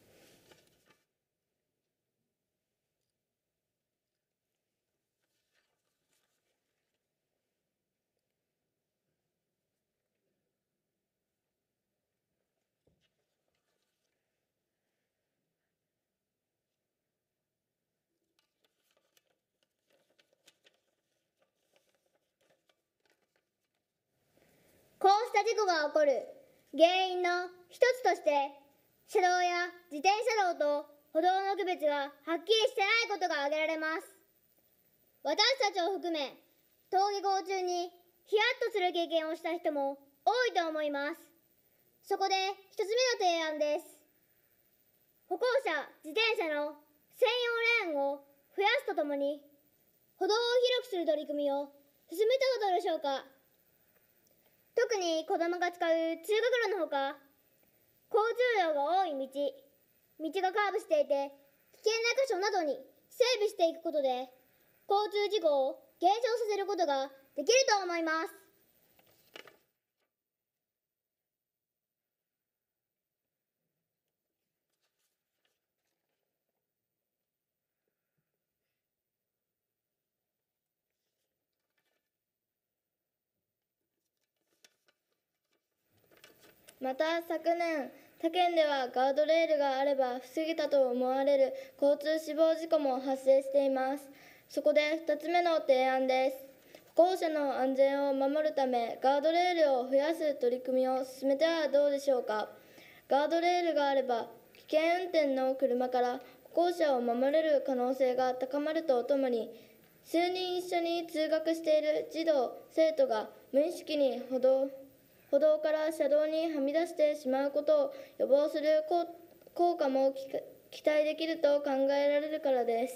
こうした事故が起こる原因の一つとして、車道や自転車道と歩道の区別がはっきりしてないことが挙げられます。私たちを含め、登下校中にヒヤッとする経験をした人も多いと思います。そこで一つ目の提案です。歩行者、自転車の専用レーンを増やすとともに、歩道を広くする取り組みを進めてはどうでしょうか。特に子どもが使う通学路のほか、交通量が多い道がカーブしていて危険な箇所などに整備していくことで、交通事故を減少させることができると思います。 また昨年、他県ではガードレールがあれば防げたと思われる交通死亡事故も発生しています。そこで2つ目の提案です。歩行者の安全を守るため、ガードレールを増やす取り組みを進めてはどうでしょうか。ガードレールがあれば、危険運転の車から歩行者を守れる可能性が高まるとともに、数人一緒に通学している児童・生徒が無意識に歩道から車道にはみ出してしまうことを予防する効果も期待できると考えられるからです。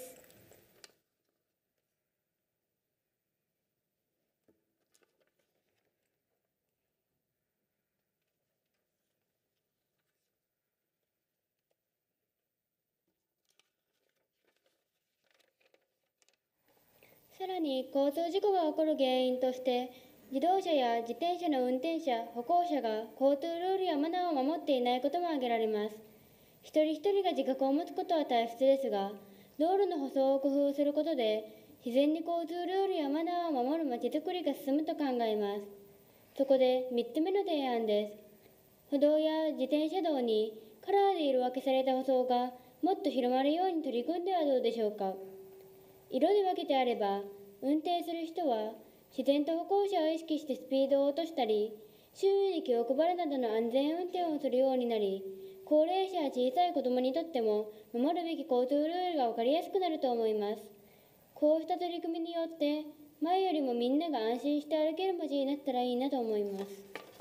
さらに交通事故が起こる原因として、自動車や自転車の運転者、歩行者が交通ルールやマナーを守っていないことも挙げられます。一人一人が自覚を持つことは大切ですが、道路の舗装を工夫することで、自然に交通ルールやマナーを守るまちづくりが進むと考えます。そこで3つ目の提案です。歩道や自転車道にカラーで色分けされた舗装がもっと広まるように取り組んではどうでしょうか。色で分けてあれば、運転する人は自然と歩行者を意識してスピードを落としたり、周囲に気を配るなどの安全運転をするようになり、高齢者や小さい子どもにとっても守るべき交通ルールが分かりやすくなると思います。こうした取り組みによって、前よりもみんなが安心して歩ける街になったらいいなと思います。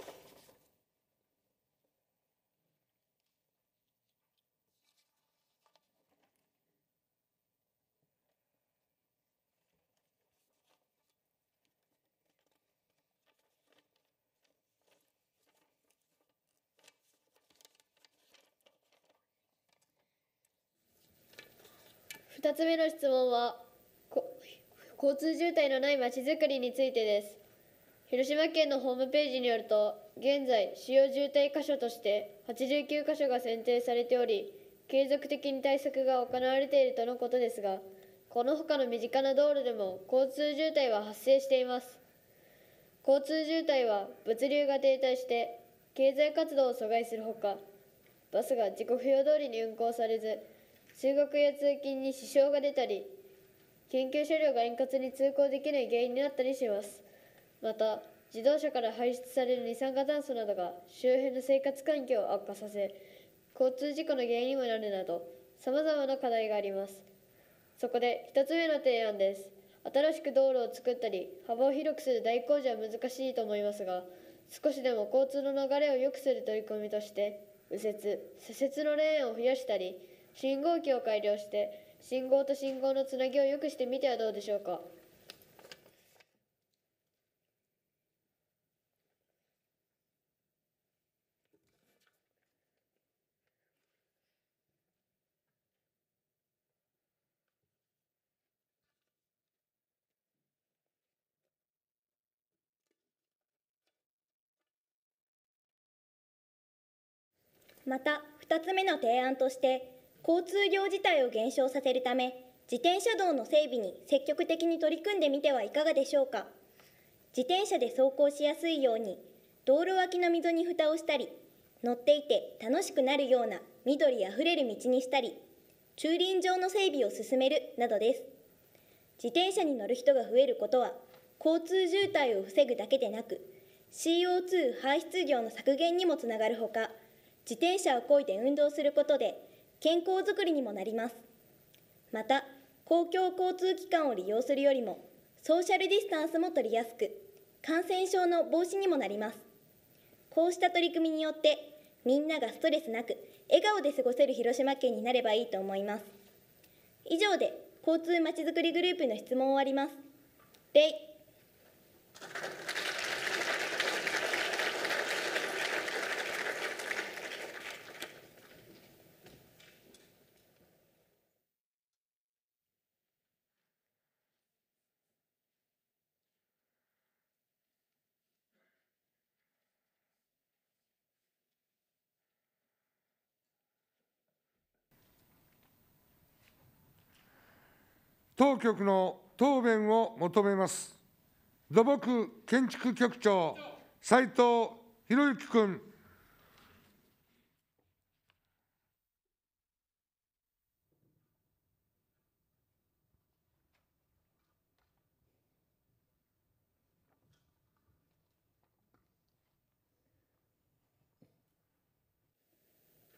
2つ目の質問は、交通渋滞のないまちづくりについてです。広島県のホームページによると、現在、主要渋滞箇所として89箇所が選定されており、継続的に対策が行われているとのことですが、この他の身近な道路でも交通渋滞は発生しています。交通渋滞は物流が停滞して経済活動を阻害するほか、バスが時刻表通りに運行されず、通学や通勤に支障が出たり、緊急車両が円滑に通行できない原因になったりします。また、自動車から排出される二酸化炭素などが周辺の生活環境を悪化させ、交通事故の原因にもなるなど、さまざまな課題があります。そこで1つ目の提案です。新しく道路を作ったり、幅を広くする大工事は難しいと思いますが、少しでも交通の流れを良くする取り組みとして、右折、左折のレーンを増やしたり、信号機を改良して、信号と信号のつなぎを良くしてみてはどうでしょうか。 また2つ目の提案として、交通量自体を減少させるため、自転車道の整備に積極的に取り組んでみてはいかがでしょうか。自転車で走行しやすいように、道路脇の溝に蓋をしたり、乗っていて楽しくなるような緑あふれる道にしたり、駐輪場の整備を進めるなどです。自転車に乗る人が増えることは、交通渋滞を防ぐだけでなく、CO2 排出量の削減にもつながるほか、自転車を漕いで運動することで健康づくりにもなります。また、公共交通機関を利用するよりもソーシャルディスタンスも取りやすく、感染症の防止にもなります。こうした取り組みによってみんながストレスなく笑顔で過ごせる広島県になればいいと思います。以上で交通まちづくりグループの質問を終わります。 当局の答弁を求めます。土木建築局長、斉藤博之君。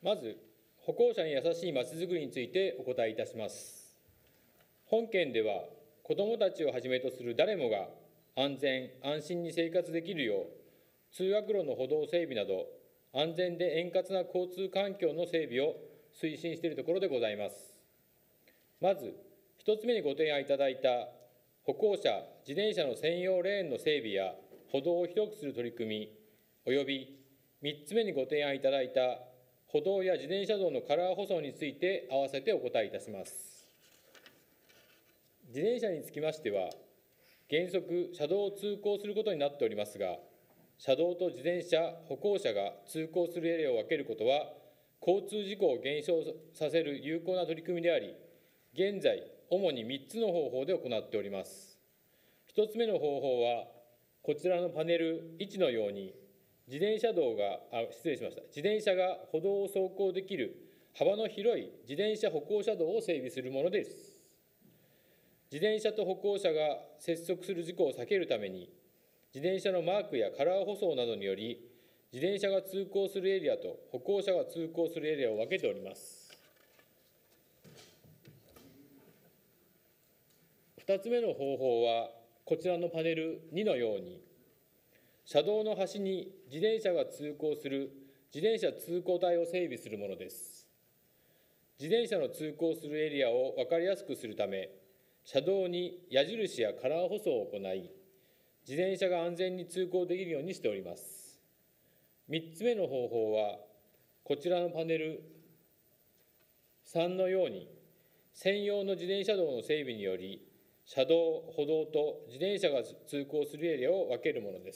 まず、歩行者に優しいまちづくりについてお答えいたします。本件では、子どもたちをはじめとする誰もが安全・安心に生活できるよう、通学路の歩道整備など、安全で円滑な交通環境の整備を推進しているところでございます。まず、1つ目にご提案いただいた歩行者・自転車の専用レーンの整備や歩道を広くする取り組み、および3つ目にご提案いただいた歩道や自転車道のカラー舗装について合わせてお答えいたします。自転車につきましては、原則車道を通行することになっておりますが、車道と自転車、歩行者が通行するエリアを分けることは、交通事故を減少させる有効な取り組みであり、現在、主に3つの方法で行っております。1つ目の方法は、こちらのパネル1のように、自転車が歩道を走行できる幅の広い自転車歩行者道を整備するものです。自転車と歩行者が接触する事故を避けるために、自転車のマークやカラー舗装などにより、自転車が通行するエリアと歩行者が通行するエリアを分けております。2つ目の方法は、こちらのパネル2のように、車道の端に自転車が通行する自転車通行帯を整備するものです。自転車の通行するエリアを分かりやすくするため、車道に矢印やカラー舗装を行い、自転車が安全に通行できるようにしております。3つ目の方法は、こちらのパネル3のように、専用の自転車道の整備により、車道、歩道と自転車が通行するエリアを分けるものです。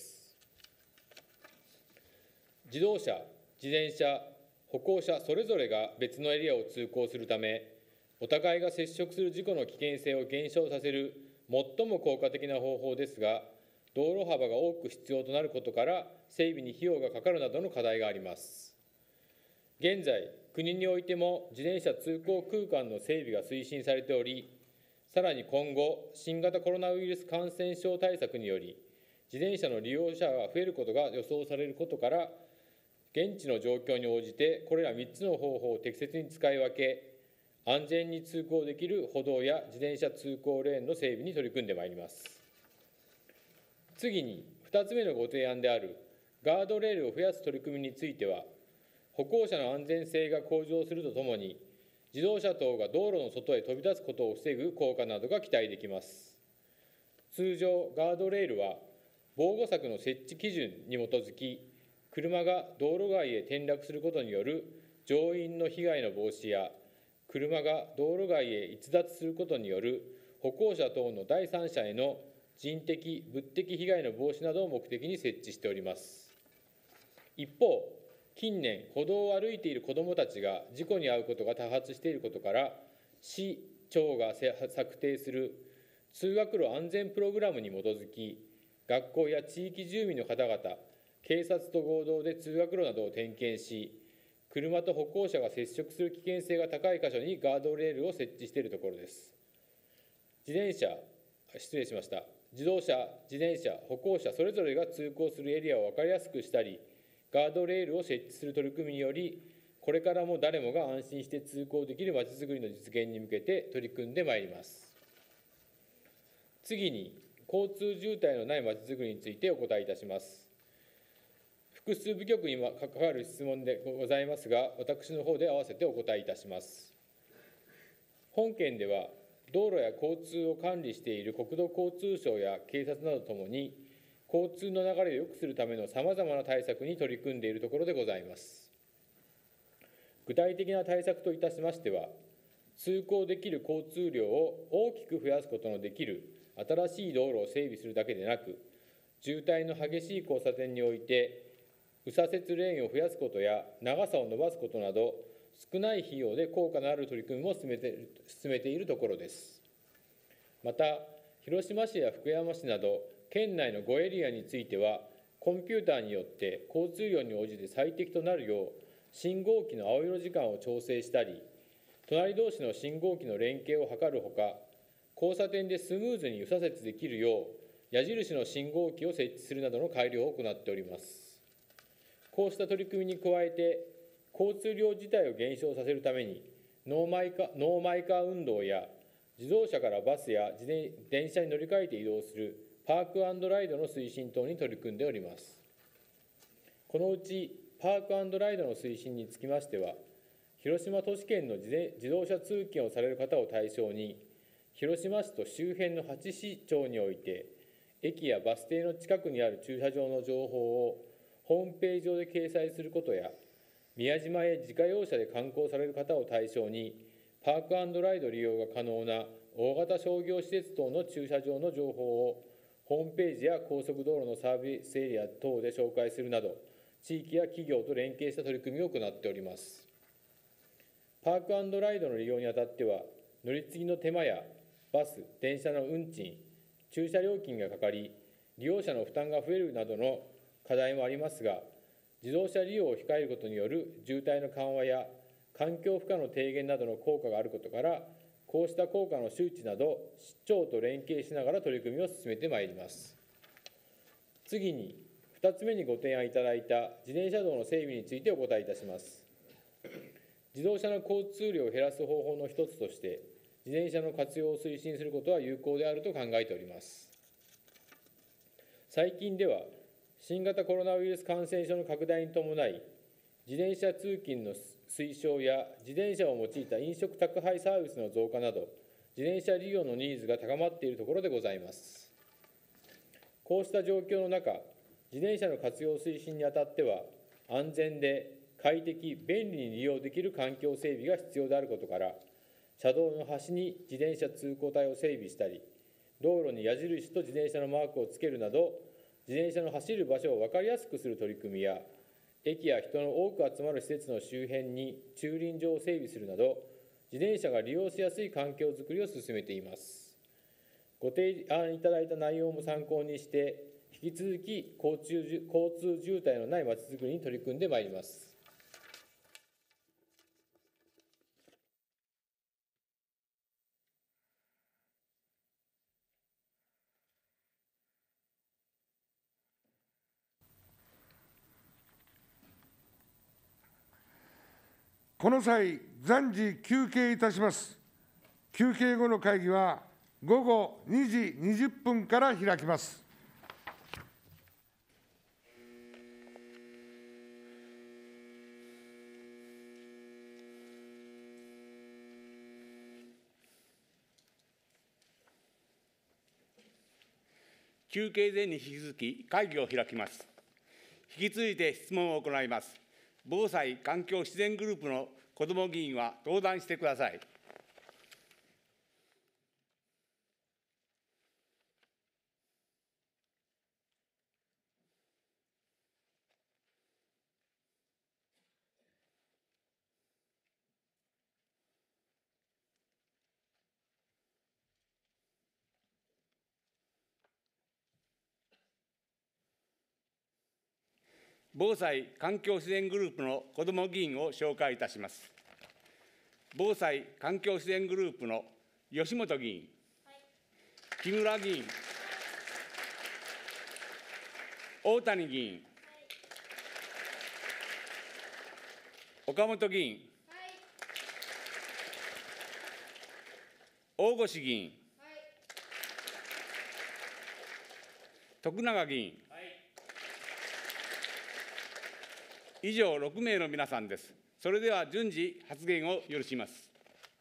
自動車、自転車、歩行者それぞれが別のエリアを通行するため、お互いが接触する事故の危険性を減少させる最も効果的な方法ですが、道路幅が多く必要となることから整備に費用がかかるなどの課題があります。現在、国においても自転車通行空間の整備が推進されており、さらに今後、新型コロナウイルス感染症対策により、自転車の利用者が増えることが予想されることから、現地の状況に応じて、これら3つの方法を適切に使い分け、安全に通行できる歩道や自転車通行レーンの整備に取り組んでまいります。次に、2つ目のご提案であるガードレールを増やす取り組みについては、歩行者の安全性が向上するとともに、自動車等が道路の外へ飛び出すことを防ぐ効果などが期待できます。通常、ガードレールは防護柵の設置基準に基づき、車が道路外へ転落することによる乗員の被害の防止や、車が道路外へ逸脱することによる歩行者等の第三者への人的・物的被害の防止などを目的に設置しております。一方、近年、歩道を歩いている子どもたちが事故に遭うことが多発していることから、市長が策定する通学路安全プログラムに基づき、学校や地域住民の方々、警察と合同で通学路などを点検し、車と歩行者が接触する危険性が高い箇所にガードレールを設置しているところです。自動車、自転車、歩行者それぞれが通行するエリアを分かりやすくしたり、ガードレールを設置する取り組みにより、これからも誰もが安心して通行できるまちづくりの実現に向けて取り組んでまいります。次に、交通渋滞のないまちづくりについてお答えいたします。複数部局に関わる質問でございますが、私の方で合わせてお答えいたします。本件では、道路や交通を管理している国土交通省や警察などともに、交通の流れを良くするためのさまざまな対策に取り組んでいるところでございます。具体的な対策といたしましては、通行できる交通量を大きく増やすことのできる新しい道路を整備するだけでなく、渋滞の激しい交差点において、右左折レーンを増やすことや長さを伸ばすことなど、少ない費用で効果のある取り組みも進めているところです。また、広島市や福山市など、県内の5エリアについては、コンピューターによって交通量に応じて最適となるよう、信号機の青色時間を調整したり、隣同士の信号機の連携を図るほか、交差点でスムーズに右左折できるよう、矢印の信号機を設置するなどの改良を行っております。こうした取り組みに加えて、 交通量自体を減少させるために、ノーマイカー運動や自動車からバスや電車に乗り換えて移動するパーク&ライドの推進等に取り組んでおります。このうちパーク&ライドの推進につきましては、広島都市圏の自動車通勤をされる方を対象に、広島市と周辺の8市町において、駅やバス停の近くにある駐車場の情報をホームページ上で掲載することや、宮島へ自家用車で観光される方を対象に、パーク&ライド利用が可能な大型商業施設等の駐車場の情報をホームページや高速道路のサービスエリア等で紹介するなど、地域や企業と連携した取り組みを行っております。パーク&ライドの利用にあたっては、乗り継ぎの手間やバス、電車の運賃、駐車料金がかかり、利用者の負担が増えるなどの課題もありますが、自動車利用を控えることによる渋滞の緩和や環境負荷の低減などの効果があることから、こうした効果の周知など、市長と連携しながら取り組みを進めてまいります。次に、2つ目にご提案いただいた自転車道の整備についてお答えいたします。自動車の交通量を減らす方法の一つとして、自転車の活用を推進することは有効であると考えております。最近では、新型コロナウイルス感染症の拡大に伴い、自転車通勤の推奨や自転車を用いた飲食宅配サービスの増加など、自転車利用のニーズが高まっているところでございます。こうした状況の中、自転車の活用推進にあたっては、安全で快適、便利に利用できる環境整備が必要であることから、車道の端に自転車通行帯を整備したり、道路に矢印と自転車のマークをつけるなど、自転車の走る場所を分かりやすくする取り組みや、駅や人の多く集まる施設の周辺に駐輪場を整備するなど、自転車が利用しやすい環境づくりを進めています。ご提案いただいた内容も参考にして、引き続き交通渋滞のないまちづくりに取り組んでまいります。 この際、暫時休憩いたします。休憩後の会議は午後2時20分から開きます。 休憩前に引き続き会議を開きます。引き続いて質問を行います。防災環境自然グループの子ども議員は登壇してください。防災環境自然グループの子ども議員を紹介いたします。防災環境自然グループの吉本議員、木村議員、大谷議員、岡本議員、大越議員、徳永議員、以上6名の皆さんです。それでは順次発言を許します。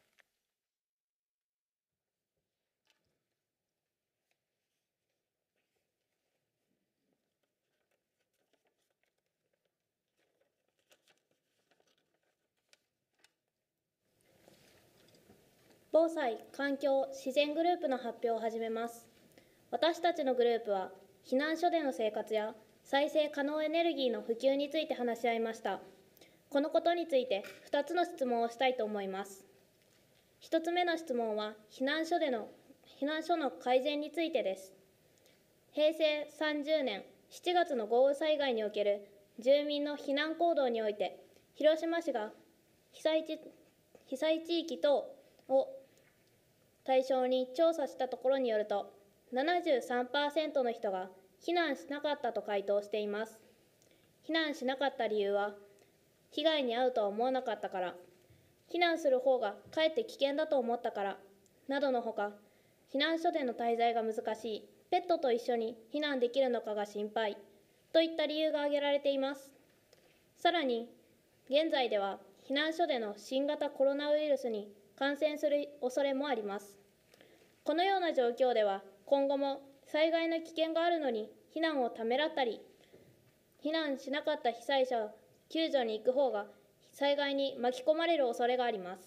防災環境自然グループの発表を始めます。私たちのグループは避難所での生活や再生可能エネルギーの普及について話し合いました。このことについて2つの質問をしたいと思います。1つ目の質問は避難所の改善についてです。平成30年7月の豪雨災害における住民の避難行動において、広島市が被災地域等を対象に調査したところによると、73% の人が避難しなかったと回答しています。避難しなかった理由は、 被害に遭うとは思わなかったから、避難する方がかえって危険だと思ったからなどのほか、避難所での滞在が難しい、ペットと一緒に避難できるのかが心配といった理由が挙げられています。さらに、現在では避難所での新型コロナウイルスに感染する恐れもあります。このような状況では、今後も災害の危険があるのに避難をためらったり、避難しなかった被災者を救助に行く方が災害に巻き込まれる恐れがあります。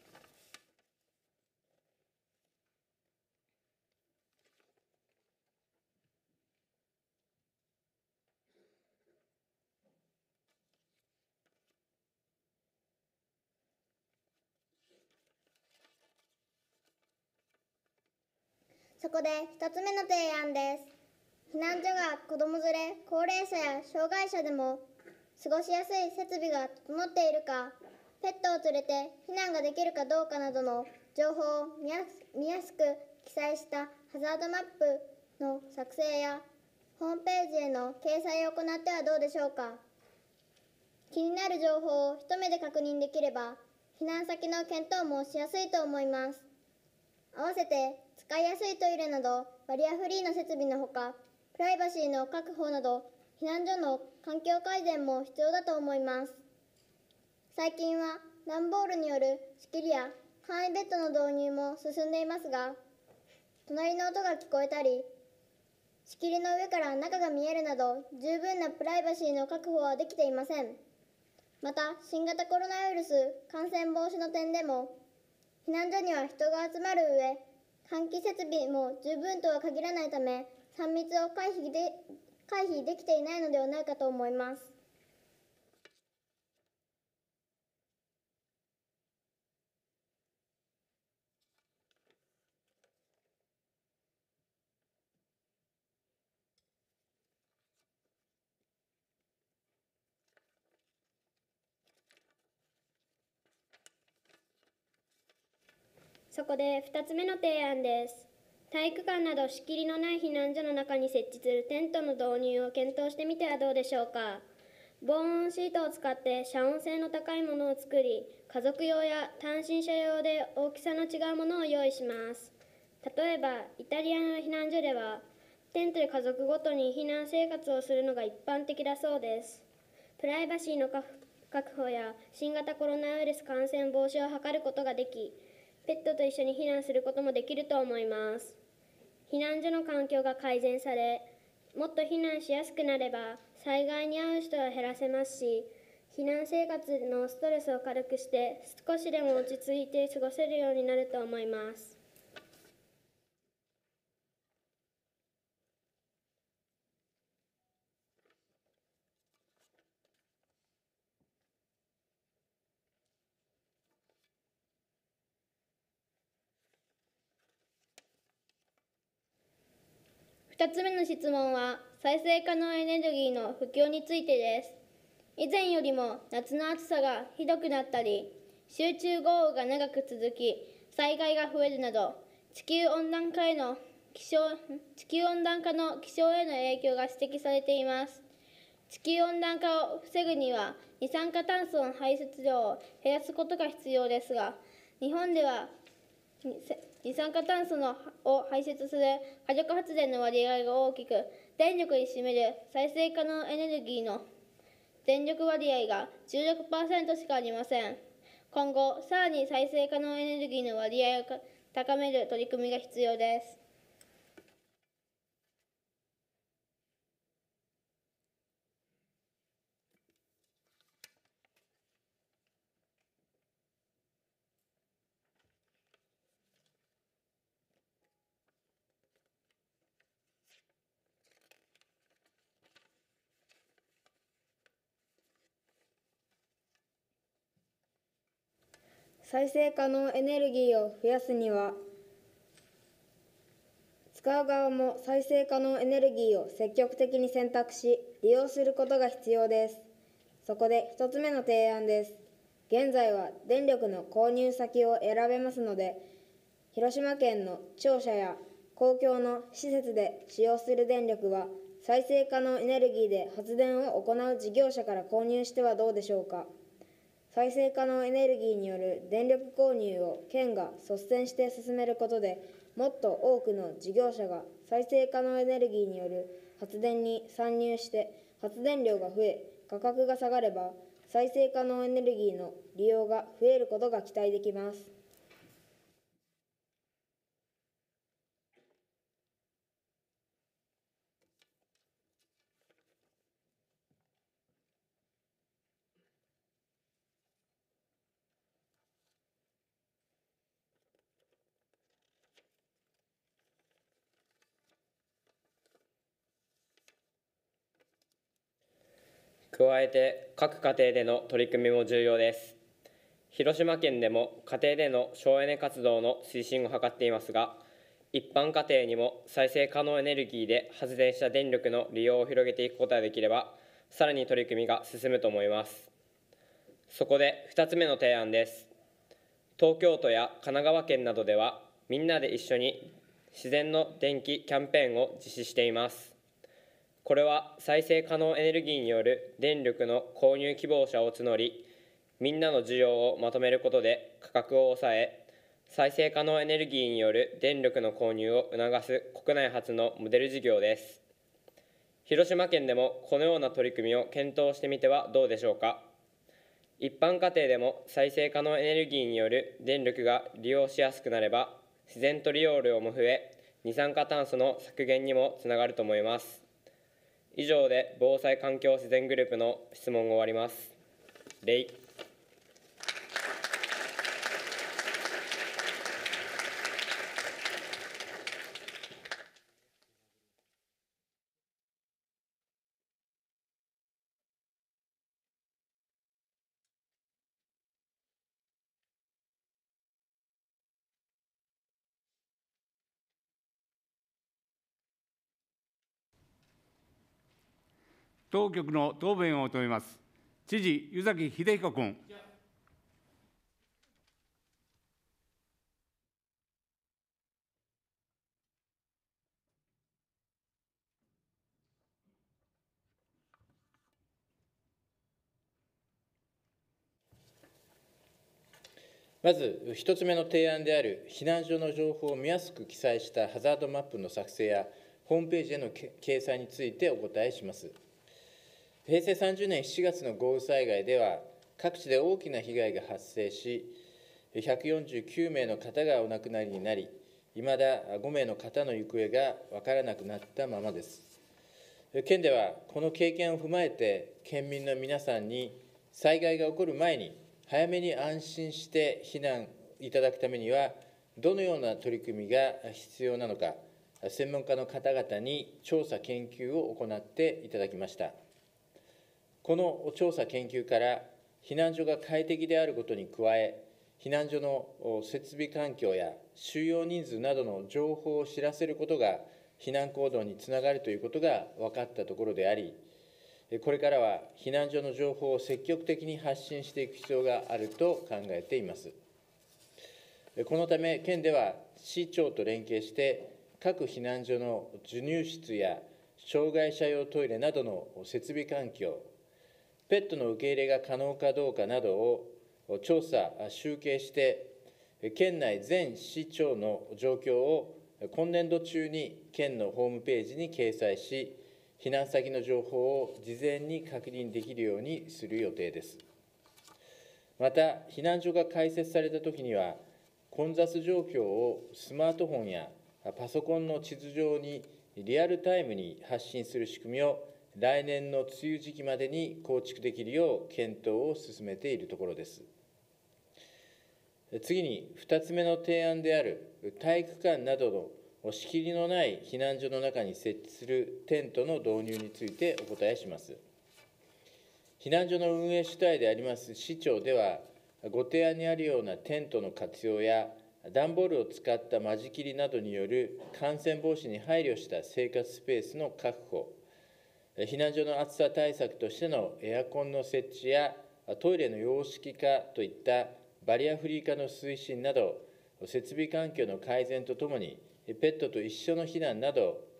そこで2つ目の提案です。避難所が子ども連れ、高齢者や障害者でも過ごしやすい設備が整っているか、ペットを連れて避難ができるかどうかなどの情報を見やすく記載したハザードマップの作成やホームページへの掲載を行ってはどうでしょうか。気になる情報を一目で確認できれば、避難先の検討もしやすいと思います。合わせて使いやすいトイレなどバリアフリーの設備のほか、プライバシーの確保など避難所の環境改善も必要だと思います。最近は段ボールによる仕切りや簡易ベッドの導入も進んでいますが、隣の音が聞こえたり、仕切りの上から中が見えるなど十分なプライバシーの確保はできていません。また、新型コロナウイルス感染防止の点でも、避難所には人が集まる上、換気設備も十分とは限らないため、3密を回避できていないのではないかと思います。 そこで2つ目の提案です。体育館など仕切りのない避難所の中に設置するテントの導入を検討してみてはどうでしょうか。防音シートを使って遮音性の高いものを作り、家族用や単身者用で大きさの違うものを用意します。例えば、イタリアの避難所では、テントで家族ごとに避難生活をするのが一般的だそうです。プライバシーの確保や新型コロナウイルス感染防止を図ることができ、ペットと一緒に避難することもできると思います。避難所の環境が改善され、もっと避難しやすくなれば、災害に遭う人は減らせますし、避難生活のストレスを軽くして、少しでも落ち着いて過ごせるようになると思います。2つ目の質問は、再生可能エネルギーの普及についてです。以前よりも夏の暑さがひどくなったり、集中豪雨が長く続き、災害が増えるなど、地球温暖化の気象への影響が指摘されています。地球温暖化を防ぐには、二酸化炭素の排出量を減らすことが必要ですが、日本では二酸化炭素を排出する火力発電の割合が大きく、電力に占める再生可能エネルギーの電力割合が 16% しかありません。今後、さらに再生可能エネルギーの割合を高める取り組みが必要です。 再生可能エネルギーを増やすには、使う側も再生可能エネルギーを積極的に選択し、利用することが必要です。そこで1つ目の提案です。現在は電力の購入先を選べますので、広島県の庁舎や公共の施設で使用する電力は再生可能エネルギーで発電を行う事業者から購入してはどうでしょうか。再生可能エネルギーによる電力購入を県が率先して進めることで、もっと多くの事業者が再生可能エネルギーによる発電に参入して発電量が増え、価格が下がれば、再生可能エネルギーの利用が増えることが期待できます。 加えて、各家庭での取り組みも重要です。広島県でも家庭での省エネ活動の推進を図っていますが、一般家庭にも再生可能エネルギーで発電した電力の利用を広げていくことができれば、さらに取り組みが進むと思います。そこで2つ目の提案です。東京都や神奈川県などでは、みんなで一緒に自然の電気キャンペーンを実施しています。これは再生可能エネルギーによる電力の購入希望者を募り、みんなの需要をまとめることで価格を抑え、再生可能エネルギーによる電力の購入を促す国内初のモデル事業です。広島県でもこのような取り組みを検討してみてはどうでしょうか。一般家庭でも再生可能エネルギーによる電力が利用しやすくなれば、自然と利用量も増え、二酸化炭素の削減にもつながると思います。以上で防災環境自然グループの質問を終わります。礼。 当局の答弁を求めます。知事、湯崎秀彦君。 まず、1つ目の提案である避難所の情報を見やすく記載したハザードマップの作成や、ホームページへの掲載についてお答えします。平成30年7月の豪雨災害では、各地で大きな被害が発生し、149名の方がお亡くなりになり、いまだ5名の方の行方が分からなくなったままです。県では、この経験を踏まえて、県民の皆さんに災害が起こる前に、早めに安心して避難いただくためには、どのような取り組みが必要なのか、専門家の方々に調査・研究を行っていただきました。この調査・研究から、避難所が快適であることに加え、避難所の設備環境や収容人数などの情報を知らせることが、避難行動につながるということが分かったところであり、これからは避難所の情報を積極的に発信していく必要があると考えています。このため、県では市長と連携して、各避難所の授乳室や障害者用トイレなどの設備環境、ペットの受け入れが可能かどうかなどを調査・集計して、県内全市町の状況を今年度中に県のホームページに掲載し、避難先の情報を事前に確認できるようにする予定です。また、避難所が開設されたときには、混雑状況をスマートフォンやパソコンの地図上にリアルタイムに発信する仕組みを来年の梅雨時期までに構築できるよう検討を進めているところです。次に、2つ目の提案である体育館などの仕切りのない避難所の中に設置するテントの導入についてお答えします。避難所の運営主体であります市長では、ご提案にあるようなテントの活用や、段ボールを使った間仕切りなどによる感染防止に配慮した生活スペースの確保、避難所の暑さ対策としてのエアコンの設置やトイレの洋式化といったバリアフリー化の推進など、設備環境の改善とともに、ペットと一緒の避難など、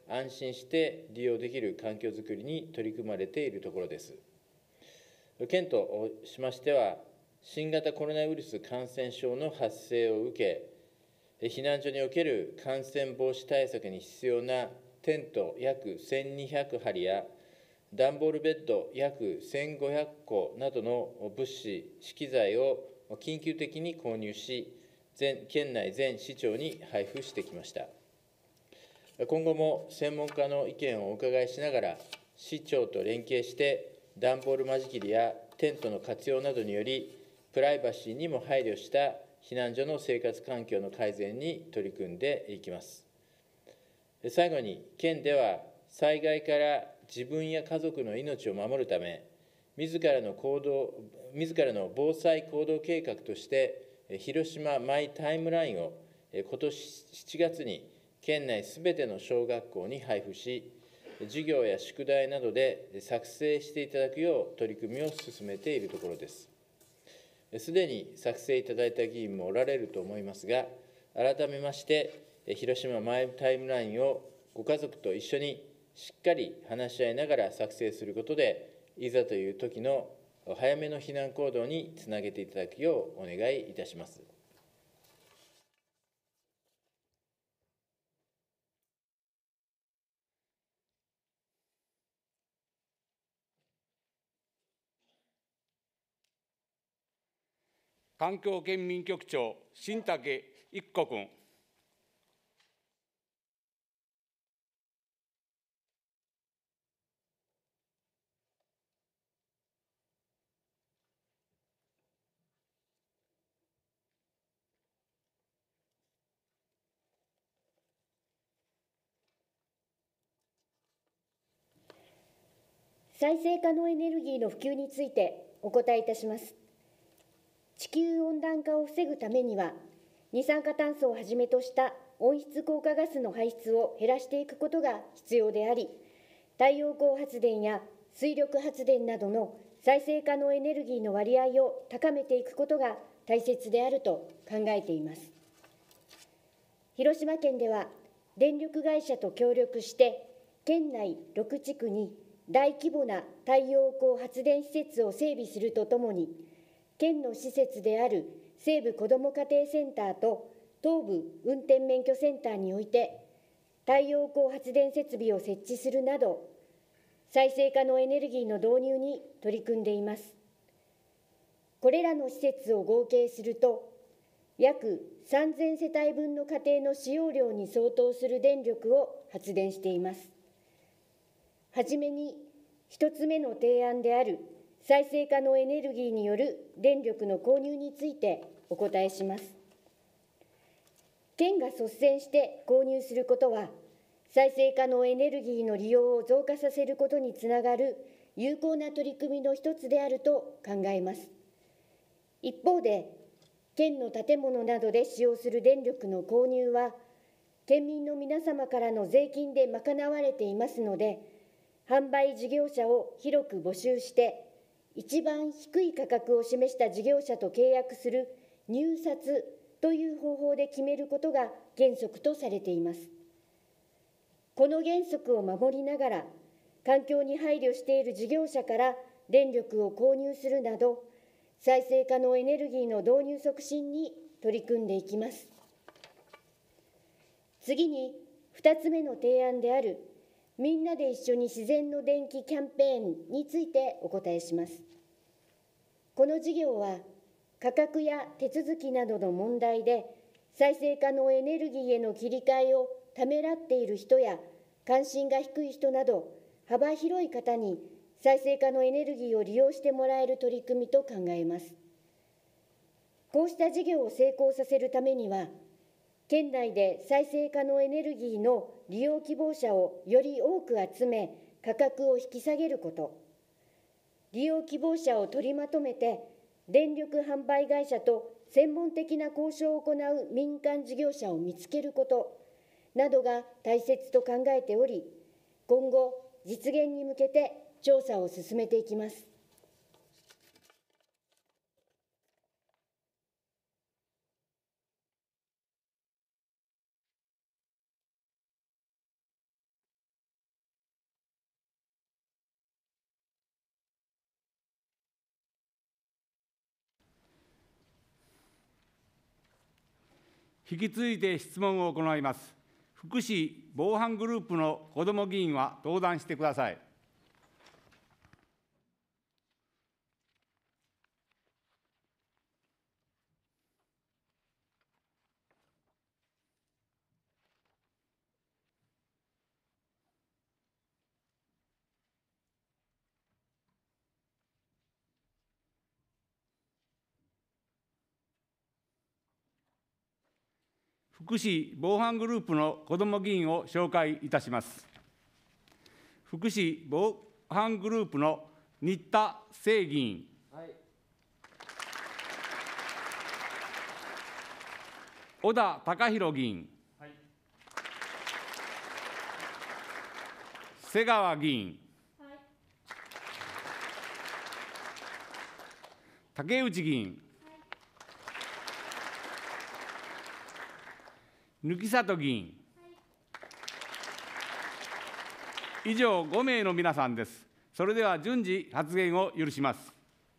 安心して利用できる環境づくりに取り組まれているところです。県としましては、新型コロナウイルス感染症の発生を受け、避難所における感染防止対策に必要なテント約1200張や段ボールベッド約1500個などの物資、資機材を緊急的に購入し、県内全市町に配布してきました。今後も専門家の意見をお伺いしながら、市長と連携して、段ボール間仕切りやテントの活用などにより、プライバシーにも配慮した避難所の生活環境の改善に取り組んでいきます。最後に、県では災害から自分や家族の命を守るため、自らの防災行動計画として、広島マイタイムラインを今年7月に県内すべての小学校に配布し、授業や宿題などで作成していただくよう取り組みを進めているところです。すでに作成いただいた議員もおられると思いますが、改めまして、広島マイタイムラインをご家族と一緒にしっかり話し合いながら作成することで、いざという時の早めの避難行動につなげていただくようお願いいたします。 環境県民局長、新竹一子君。 再生可能エネルギーの普及についてお答えいたします。地球温暖化を防ぐためには、二酸化炭素をはじめとした温室効果ガスの排出を減らしていくことが必要であり、太陽光発電や水力発電などの再生可能エネルギーの割合を高めていくことが大切であると考えています。広島県では、電力会社と協力して、県内6地区に大規模な太陽光発電施設を整備するとともに、県の施設である西部子ども家庭センターと東部運転免許センターにおいて、太陽光発電設備を設置するなど、再生可能エネルギーの導入に取り組んでいます。これらの施設を合計すると、約3000世帯分の家庭の使用量に相当する電力を発電しています。はじめに、1つ目の提案である再生可能エネルギーによる電力の購入についてお答えします。県が率先して購入することは、再生可能エネルギーの利用を増加させることにつながる有効な取り組みの一つであると考えます。一方で、県の建物などで使用する電力の購入は、県民の皆様からの税金で賄われていますので、販売事業者を広く募集して、一番低い価格を示した事業者と契約する入札という方法で決めることが原則とされています。この原則を守りながら、環境に配慮している事業者から電力を購入するなど、再生可能エネルギーの導入促進に取り組んでいきます。次に、2つ目の提案である、みんなで一緒に自然の電気キャンペーンについてお答えします。この事業は、価格や手続きなどの問題で、再生可能エネルギーへの切り替えをためらっている人や、関心が低い人など、幅広い方に再生可能エネルギーを利用してもらえる取り組みと考えます。こうした事業を成功させるためには、県内で再生可能エネルギーの利用希望者をより多く集め、価格を引き下げること、利用希望者を取りまとめて、電力販売会社と専門的な交渉を行う民間事業者を見つけることなどが大切と考えており、今後、実現に向けて調査を進めていきます。 引き続いて質問を行います。福祉防犯グループの子ども議員は登壇してください。福祉防犯グループの子ども議員を紹介いたします。福祉防犯グループの新田誠議員、小田貴弘議員、瀬川議員、竹内議員、貫里議員、以上5名の皆さんです。それでは順次発言を許します。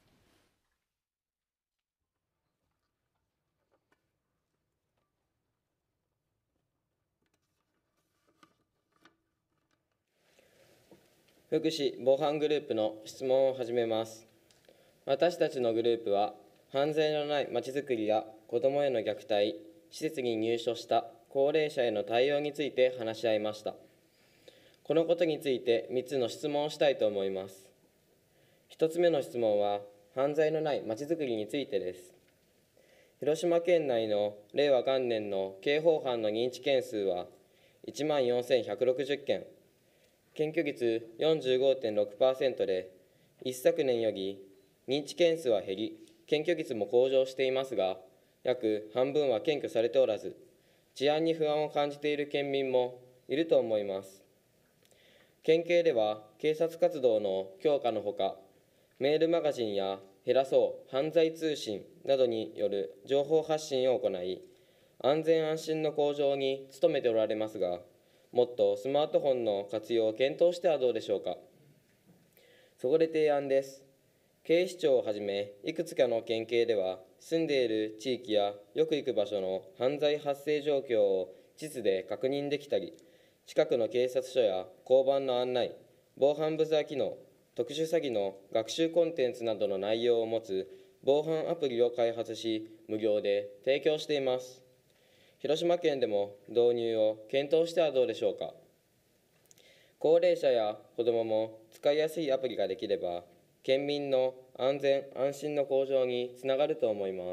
福祉防犯グループの質問を始めます。私たちのグループは、犯罪のないまちづくりや子どもへの虐待、施設に入所した高齢者への対応について話し合いました。このことについて3つの質問をしたいと思います。1つ目の質問は、犯罪のないまちづくりについてです。広島県内の令和元年の刑法犯の認知件数は14,160件、検挙率 45.6% で、一昨年より認知件数は減り、検挙率も向上していますが、約半分は検挙されておらず、治安に不安を感じている県民もいると思います。県警では警察活動の強化のほか、メールマガジンや減らそう犯罪通信などによる情報発信を行い、安全安心の向上に努めておられますが、もっとスマートフォンの活用を検討してはどうでしょうか。そこで提案です。警視庁をはじめ、いくつかの県警では、住んでいる地域やよく行く場所の犯罪発生状況を地図で確認できたり、近くの警察署や交番の案内、防犯ブザー機能、特殊詐欺の学習コンテンツなどの内容を持つ防犯アプリを開発し、無料で提供しています。広島県でも導入を検討してはどうでしょうか。高齢者や子どもも使いやすいアプリができれば、県民の安全・安心の向上につながると思います。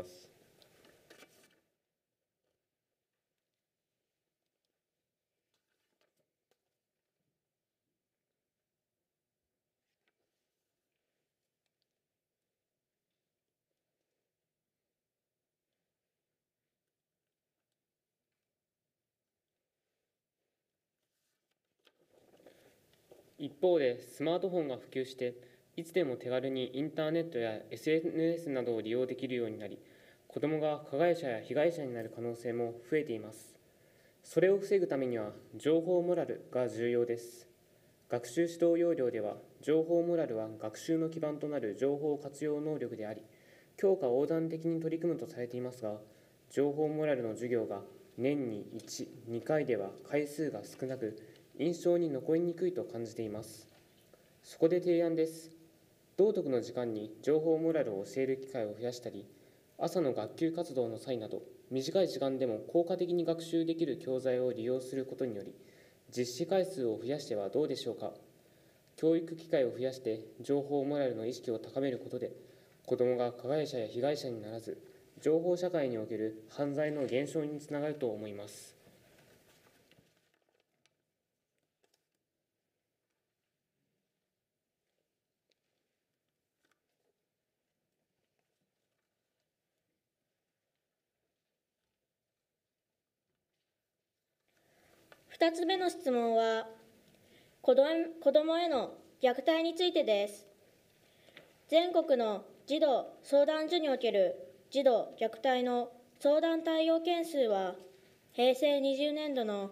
一方で、スマートフォンが普及して、いつでも手軽にインターネットや SNS などを利用できるようになり、子どもが加害者や被害者になる可能性も増えています。それを防ぐためには、情報モラルが重要です。学習指導要領では、情報モラルは学習の基盤となる情報活用能力であり、教科横断的に取り組むとされていますが、情報モラルの授業が年に1、2回では回数が少なく、印象に残りにくいと感じています。そこで提案です。道徳の時間に情報モラルを教える機会を増やしたり、朝の学級活動の際など、短い時間でも効果的に学習できる教材を利用することにより、実施回数を増やしてはどうでしょうか。教育機会を増やして情報モラルの意識を高めることで、子どもが加害者や被害者にならず、情報社会における犯罪の減少につながると思います。 2つ目の質問は、子どもへの虐待についてです。全国の児童相談所における児童虐待の相談対応件数は、平成20年度の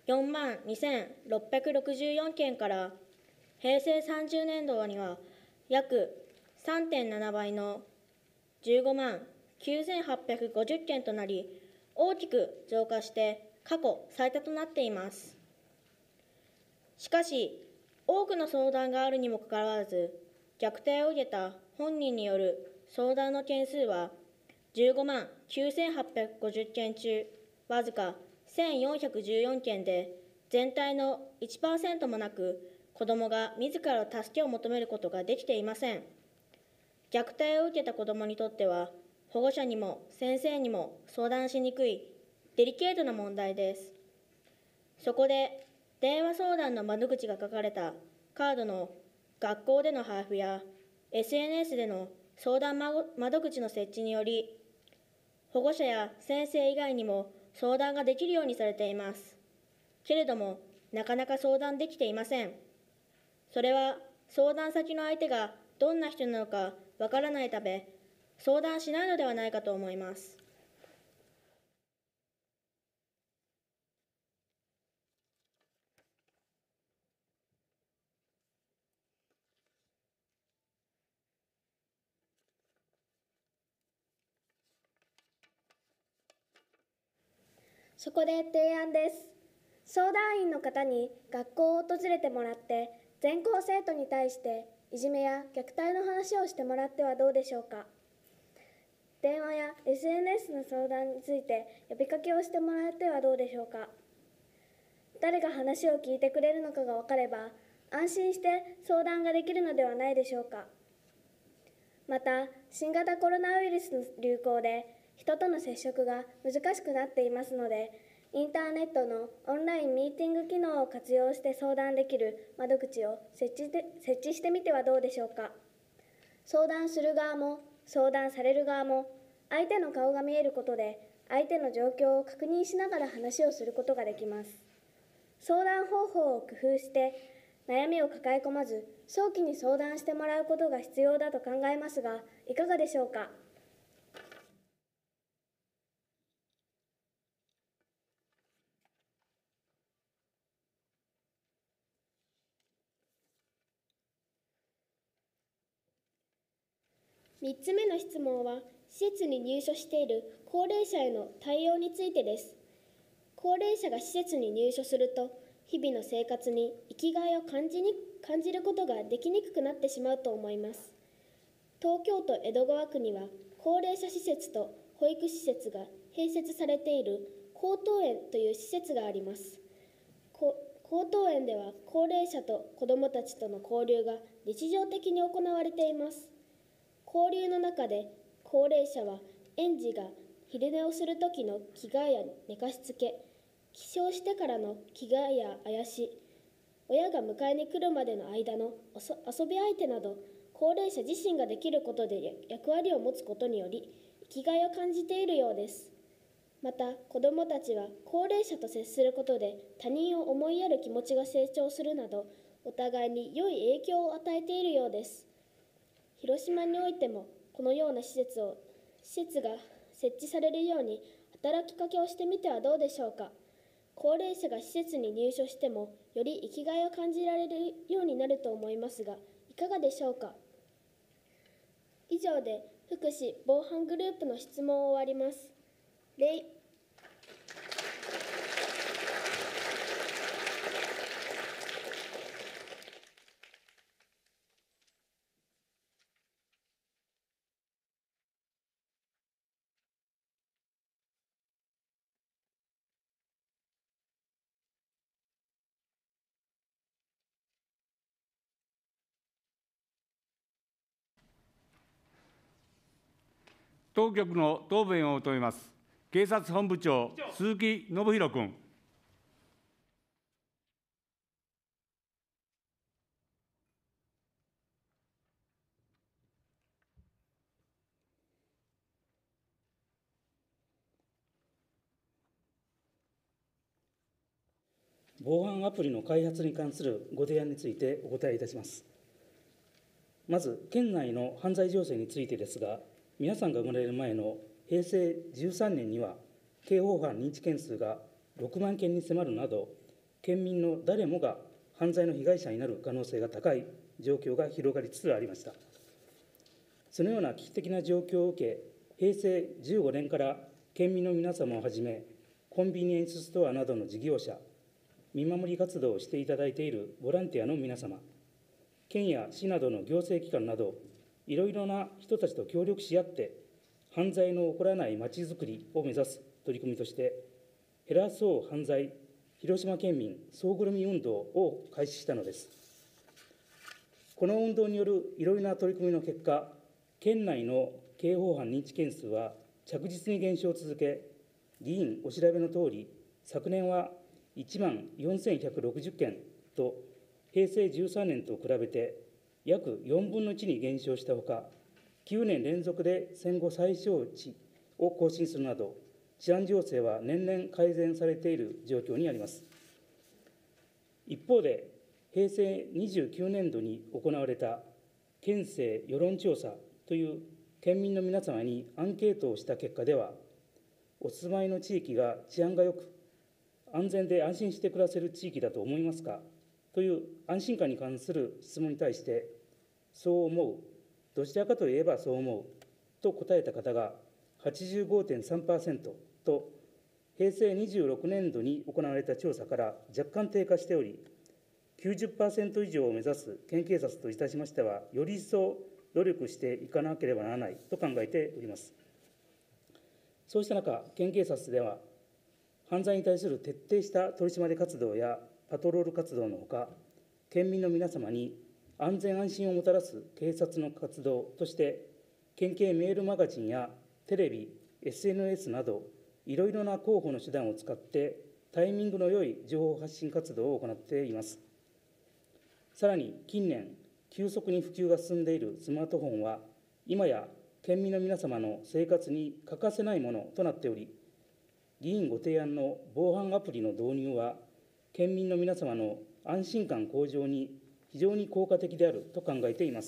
42,664件から、平成30年度には約 3.7 倍の15万9,850件となり、 大きく増加して過去最多となっています。しかし、多くの相談があるにもかかわらず、虐待を受けた本人による相談の件数は15万9850件中、わずか1414件で、全体の 1% もなく、子どもが自ら助けを求めることができていません。虐待を受けた子どもにとっては、保護者にも先生にも相談しにくいデリケートな問題です。そこで、電話相談の窓口が書かれたカードの学校での配布や SNS での相談窓口の設置により、保護者や先生以外にも相談ができるようにされています。けれども、なかなか相談できていません。それは相談先の相手がどんな人なのかわからないため、相談しないのではないかと思います。 そこで提案です。相談員の方に学校を訪れてもらって、全校生徒に対していじめや虐待の話をしてもらってはどうでしょうか。電話や SNS の相談について呼びかけをしてもらってはどうでしょうか。誰が話を聞いてくれるのかが分かれば、安心して相談ができるのではないでしょうか。また、新型コロナウイルスの流行で人との接触が難しくなっていますので、インターネットのオンラインミーティング機能を活用して相談できる窓口を設置してみてはどうでしょうか。相談する側も相談される側も相手の顔が見えることで、相手の状況を確認しながら話をすることができます。相談方法を工夫して悩みを抱え込まず、早期に相談してもらうことが必要だと考えますが、いかがでしょうか。 3つ目の質問は、施設に入所している高齢者への対応についてです。高齢者が施設に入所すると、日々の生活に生きがいを感じることができにくくなってしまうと思います。東京都江戸川区には、高齢者施設と保育施設が併設されている高等園という施設があります。高等園では、高齢者と子どもたちとの交流が日常的に行われています。交流の中で、高齢者は園児が昼寝をするときの着替えや寝かしつけ、起床してからの着替えやあやし、親が迎えに来るまでの間の遊び相手など、高齢者自身ができることで役割を持つことにより、生きがいを感じているようです。また、子どもたちは高齢者と接することで他人を思いやる気持ちが成長するなど、お互いに良い影響を与えているようです。広島においても、このような施設が設置されるように働きかけをしてみてはどうでしょうか。高齢者が施設に入所しても、より生きがいを感じられるようになると思いますが、いかがでしょうか。以上で福祉防犯グループの質問を終わります。 当局の答弁を求めます。警察本部長、鈴木信弘君。 防犯アプリの開発に関するご提案についてお答えいたします。まず、県内の犯罪情勢についてですが、皆さんが生まれる前の平成13年には、刑法犯認知件数が6万件に迫るなど、県民の誰もが犯罪の被害者になる可能性が高い状況が広がりつつありました。そのような危機的な状況を受け、平成15年から県民の皆様をはじめ、コンビニエンスストアなどの事業者、見守り活動をしていただいているボランティアの皆様、県や市などの行政機関など、いろいろな人たちと協力し合って、犯罪の起こらないまちづくりを目指す取り組みとして、減らそう犯罪広島県民総ぐるみ運動を開始したのです。この運動によるいろいろな取り組みの結果、県内の刑法犯認知件数は着実に減少を続け、議員お調べのとおり、昨年は1万4160件と、平成13年と比べて約4分の1に減少したほか、9年連続で戦後最小値を更新するなど、治安情勢は年々改善されている状況にあります。一方で、平成29年度に行われた県政世論調査という県民の皆様にアンケートをした結果では、お住まいの地域が治安がよく、安全で安心して暮らせる地域だと思いますかという安心感に関する質問に対して、そう思う、どちらかといえばそう思うと答えた方が 85.3% と、平成26年度に行われた調査から若干低下しており、90% 以上を目指す県警察といたしましては、より一層努力していかなければならないと考えております。そうした中、県警察では、犯罪に対する徹底した取り締まり活動やパトロール活動のほか、県民の皆様に安全安心をもたらす警察の活動として、県警メールマガジンやテレビ、SNS など、いろいろな広報の手段を使って、タイミングの良い情報発信活動を行っています。さらに近年、急速に普及が進んでいるスマートフォンは、今や県民の皆様の生活に欠かせないものとなっており、議員ご提案の防犯アプリの導入は、県民の皆様の安心感向上に非常に効果的であると考えています。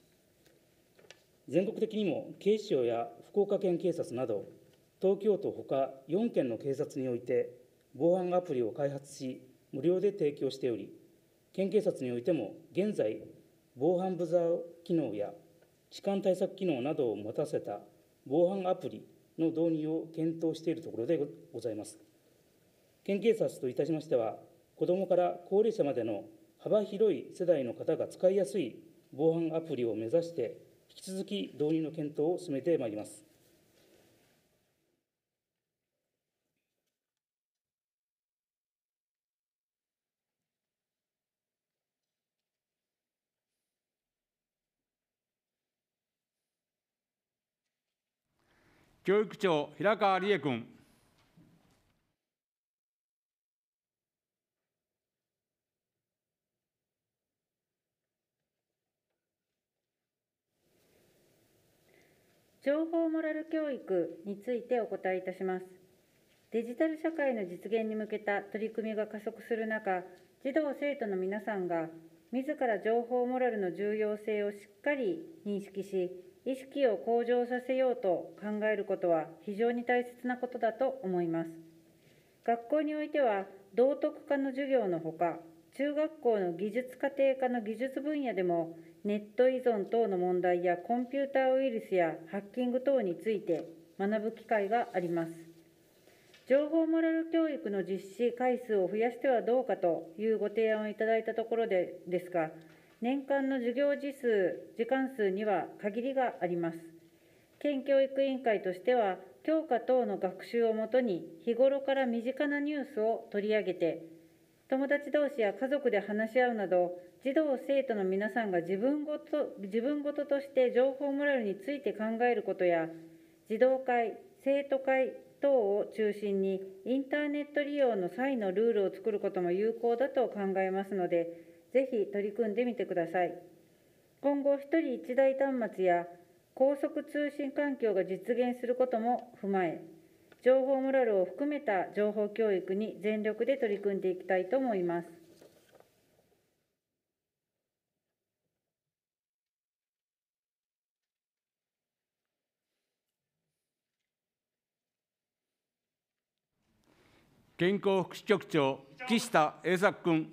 全国的にも警視庁や福岡県警察など、東京都ほか4県の警察において、防犯アプリを開発し、無料で提供しており、県警察においても現在、防犯ブザー機能や痴漢対策機能などを持たせた防犯アプリの導入を検討しているところでございます。県警察といたしましては、子どもから高齢者までの幅広い世代の方が使いやすい防犯アプリを目指して、引き続き導入の検討を進めてまいります。 教育長、平川理恵君。 情報モラル教育についてお答えいたします。デジタル社会の実現に向けた取り組みが加速する中、児童・生徒の皆さんが自ら情報モラルの重要性をしっかり認識し、意識を向上させようと考えることは非常に大切なことだと思います。学校においては、道徳科の授業のほか、中学校の技術家庭科の技術分野でも、ネット依存等の問題やコンピューターウイルスやハッキング等について学ぶ機会があります。情報モラル教育の実施回数を増やしてはどうかというご提案をいただいたところですが、年間の授業時間数には限りがあります。県教育委員会としては、教科等の学習をもとに日頃から身近なニュースを取り上げて、友達同士や家族で話し合うなど、児童・生徒の皆さんが自分ごととして情報モラルについて考えることや、児童会、生徒会等を中心にインターネット利用の際のルールを作ることも有効だと考えますので、ぜひ取り組んでみてください。今後、一人一台端末や高速通信環境が実現することも踏まえ、情報モラルを含めた情報教育に全力で取り組んでいきたいと思います。 健康福祉局長、岸田栄作君。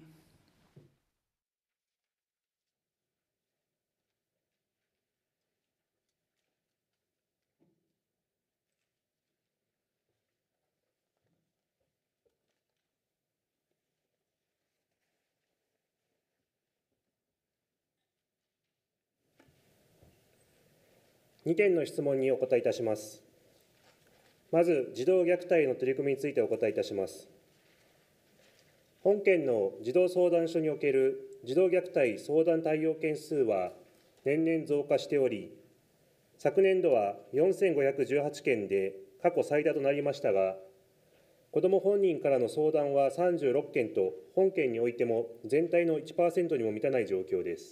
2点の質問にお答えいたします。まず、児童虐待の取り組みについてお答えいたします。本件の児童相談所における児童虐待相談対応件数は年々増加しており、昨年度は4518件で過去最多となりましたが、子ども本人からの相談は36件と、本件においても全体の 1% にも満たない状況です。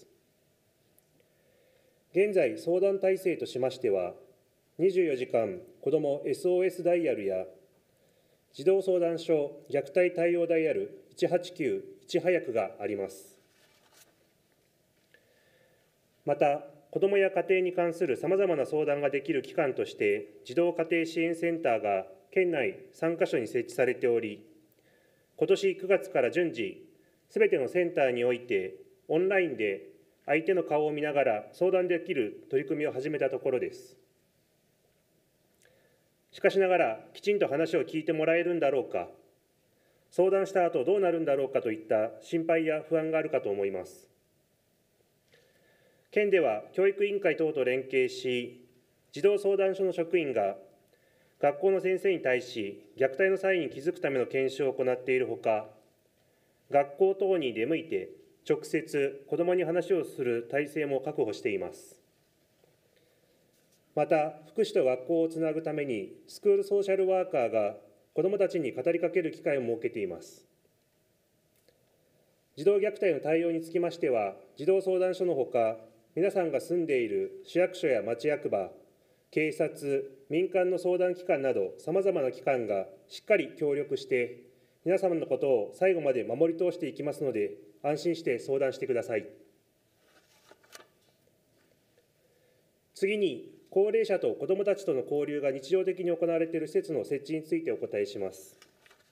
現在、相談体制としましては、24時間子ども SOS ダイヤルや、児童相談所虐待対応ダイヤル189いち早くがあります。また、子どもや家庭に関するさまざまな相談ができる機関として、児童家庭支援センターが県内3カ所に設置されており、今年9月から順次、すべてのセンターにおいて、オンラインで相手の顔を見ながら相談できる取り組みを始めたところです。しかしながら、きちんと話を聞いてもらえるんだろうか、相談した後どうなるんだろうかといった心配や不安があるかと思います。県では教育委員会等と連携し、児童相談所の職員が学校の先生に対し、虐待の際に気づくための研修を行っているほか、学校等に出向いて、直接子どもに話をする体制も確保しています。また、福祉と学校をつなぐために、スクールソーシャルワーカーが子どもたちに語りかける機会を設けています。児童虐待の対応につきましては、児童相談所のほか、皆さんが住んでいる市役所や町役場、警察、民間の相談機関など、さまざまな機関がしっかり協力して、皆様のことを最後まで守り通していきますので、安心して相談してください。次に、高齢者と子どもたちとの交流が日常的に行われている施設の設置についてお答えします。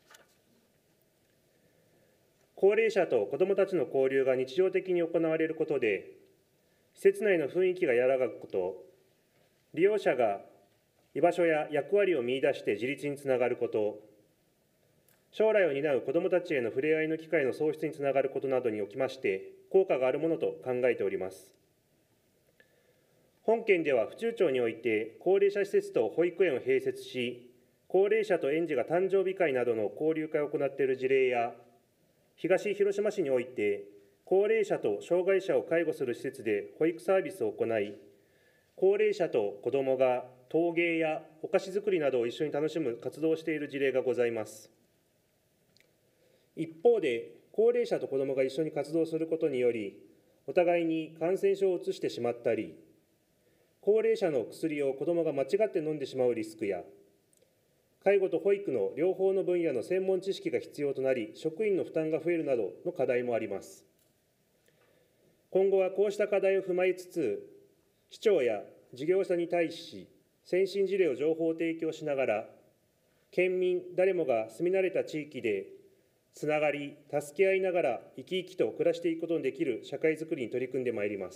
高齢者と子どもたちの交流が日常的に行われることで、施設内の雰囲気が和らぐこと、利用者が居場所や役割を見出して自立につながること、将来を担う子どもたちへの触れ合いの機会の創出につながることなどにおきまして、効果があるものと考えております。本件では府中町において、高齢者施設と保育園を併設し、高齢者と園児が誕生日会などの交流会を行っている事例や、東広島市において、高齢者と障害者を介護する施設で保育サービスを行い、高齢者と子どもが陶芸やお菓子作りなどを一緒に楽しむ活動をしている事例がございます。一方で、高齢者と子どもが一緒に活動することにより、お互いに感染症をうつしてしまったり、高齢者の薬を子どもが間違って飲んでしまうリスクや、介護と保育の両方の分野の専門知識が必要となり、職員の負担が増えるなどの課題もあります。今後はこうした課題を踏まえつつ、市長や事業者に対し、先進事例を情報を提供しながら、県民誰もが住み慣れた地域で、つながり、助け合いながら生き生きと暮らしていくことのできる社会づくりに取り組んでまいります。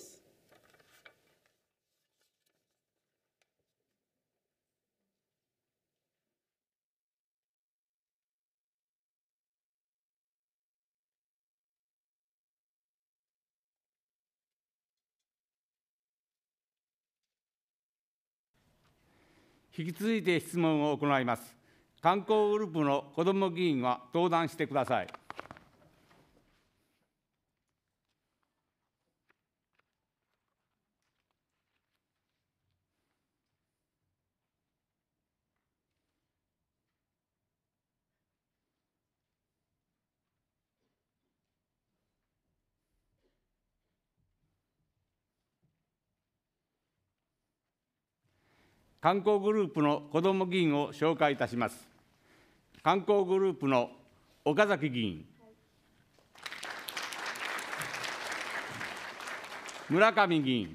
引き続いて質問を行います。観光グループの子ども議員は登壇してください。観光グループの子ども議員を紹介いたします。観光グループの岡崎議員、村上議員、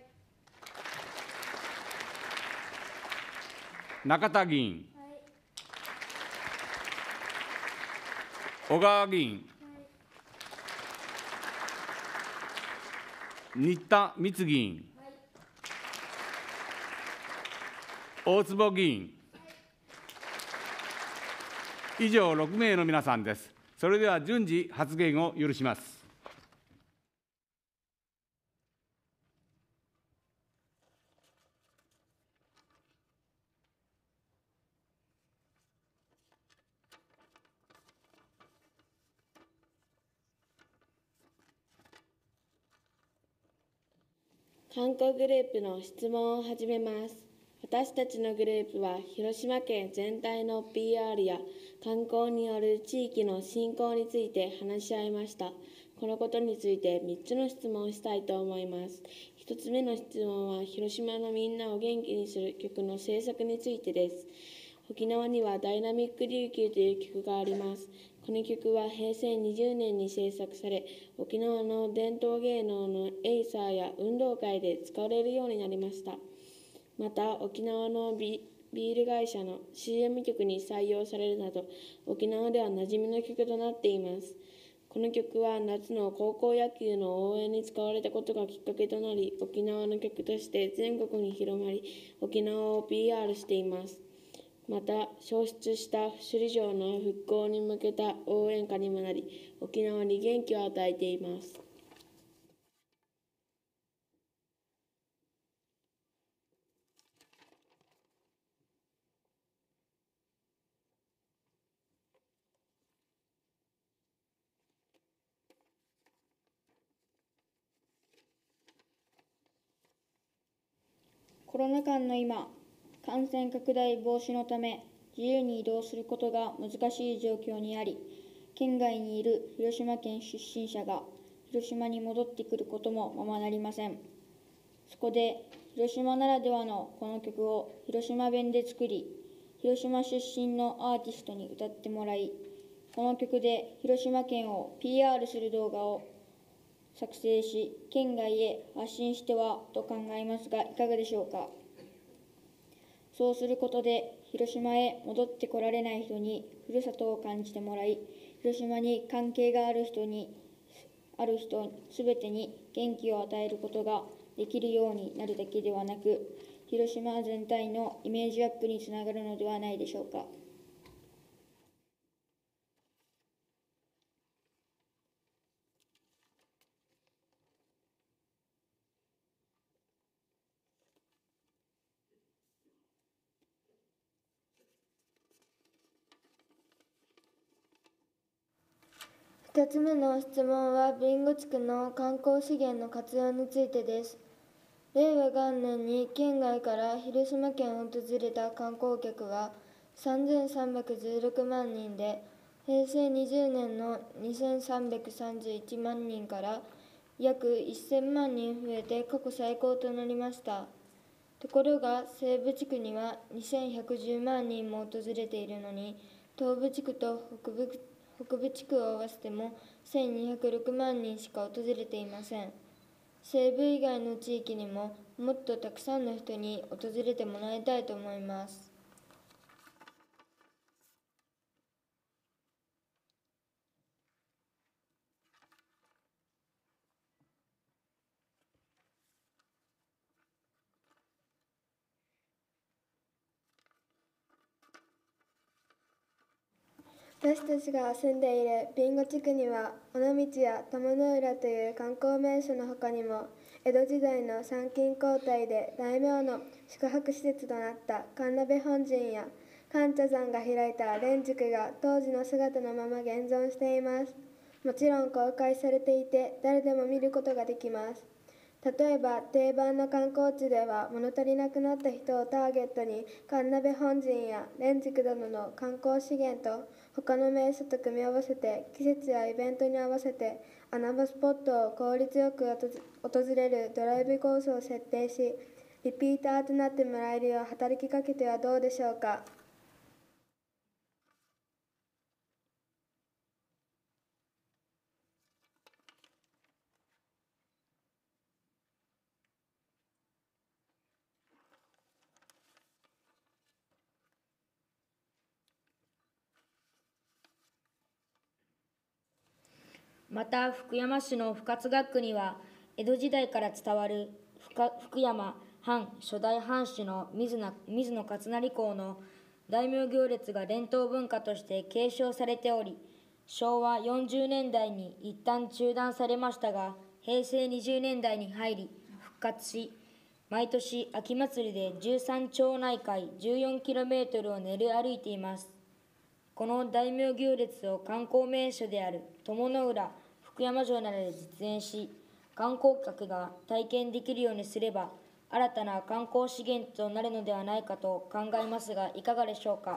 中田議員、小川議員、新田光議員、大坪議員、以上6名の皆さんです。それでは順次発言を許します。 観光グループの質問を始めます。私たちのグループは広島県全体の PR や観光による地域の振興について話し合いました。このことについて3つの質問をしたいと思います。1つ目の質問は広島のみんなを元気にする曲の制作についてです。沖縄にはダイナミック琉球という曲があります。この曲は平成20年に制作され、沖縄の伝統芸能のエイサーや運動会で使われるようになりました。また、沖縄のビール会社の CM 曲に採用されるなど、沖縄では馴染みの曲となっています。この曲は夏の高校野球の応援に使われたことがきっかけとなり、沖縄の曲として全国に広まり、沖縄を PR しています。また、消失した首里城の復興に向けた応援歌にもなり、沖縄に元気を与えています。 コロナ禍の今、感染拡大防止のため自由に移動することが難しい状況にあり、県外にいる広島県出身者が広島に戻ってくることもままなりません。そこで広島ならではのこの曲を広島弁で作り、広島出身のアーティストに歌ってもらい、この曲で広島県を PR する動画を作成し、県外へ発信してはと考えますが、いかがでしょうか。そうすることで、広島へ戻ってこられない人にふるさとを感じてもらい、広島に関係がある人すべてに元気を与えることができるようになるだけではなく、広島全体のイメージアップにつながるのではないでしょうか。 2つ目の質問は、備後地区の観光資源の活用についてです。令和元年に県外から広島県を訪れた観光客は3316万人で、平成20年の2331万人から約1000万人増えて過去最高となりました。ところが西部地区には2110万人も訪れているのに、東部地区と北部地区を合わせても1206万人しか訪れていません。西部以外の地域にももっとたくさんの人に訪れてもらいたいと思います。私たちが住んでいる備後地区には、尾道や友の浦という観光名所の他にも、江戸時代の参勤交代で大名の宿泊施設となった神鍋本陣や神茶山が開いた蓮塾が当時の姿のまま現存しています。もちろん公開されていて、誰でも見ることができます。例えば定番の観光地では物足りなくなった人をターゲットに神鍋本陣や蓮塾などの観光資源と他の名所と組み合わせて、季節やイベントに合わせて穴場スポットを効率よく訪れるドライブコースを設定し、リピーターとなってもらえるよう働きかけてはどうでしょうか。 また福山市の深津学区には、江戸時代から伝わる福山藩初代藩主の水野勝成公の大名行列が伝統文化として継承されており、昭和40年代に一旦中断されましたが、平成20年代に入り復活し、毎年秋祭りで13町内会 14km を練り歩いています。この大名行列を観光名所である友の浦福山城などで実演し、 観光客が体験できるようにすれば、新たな観光資源となるのではないかと考えますが、いかがでしょうか。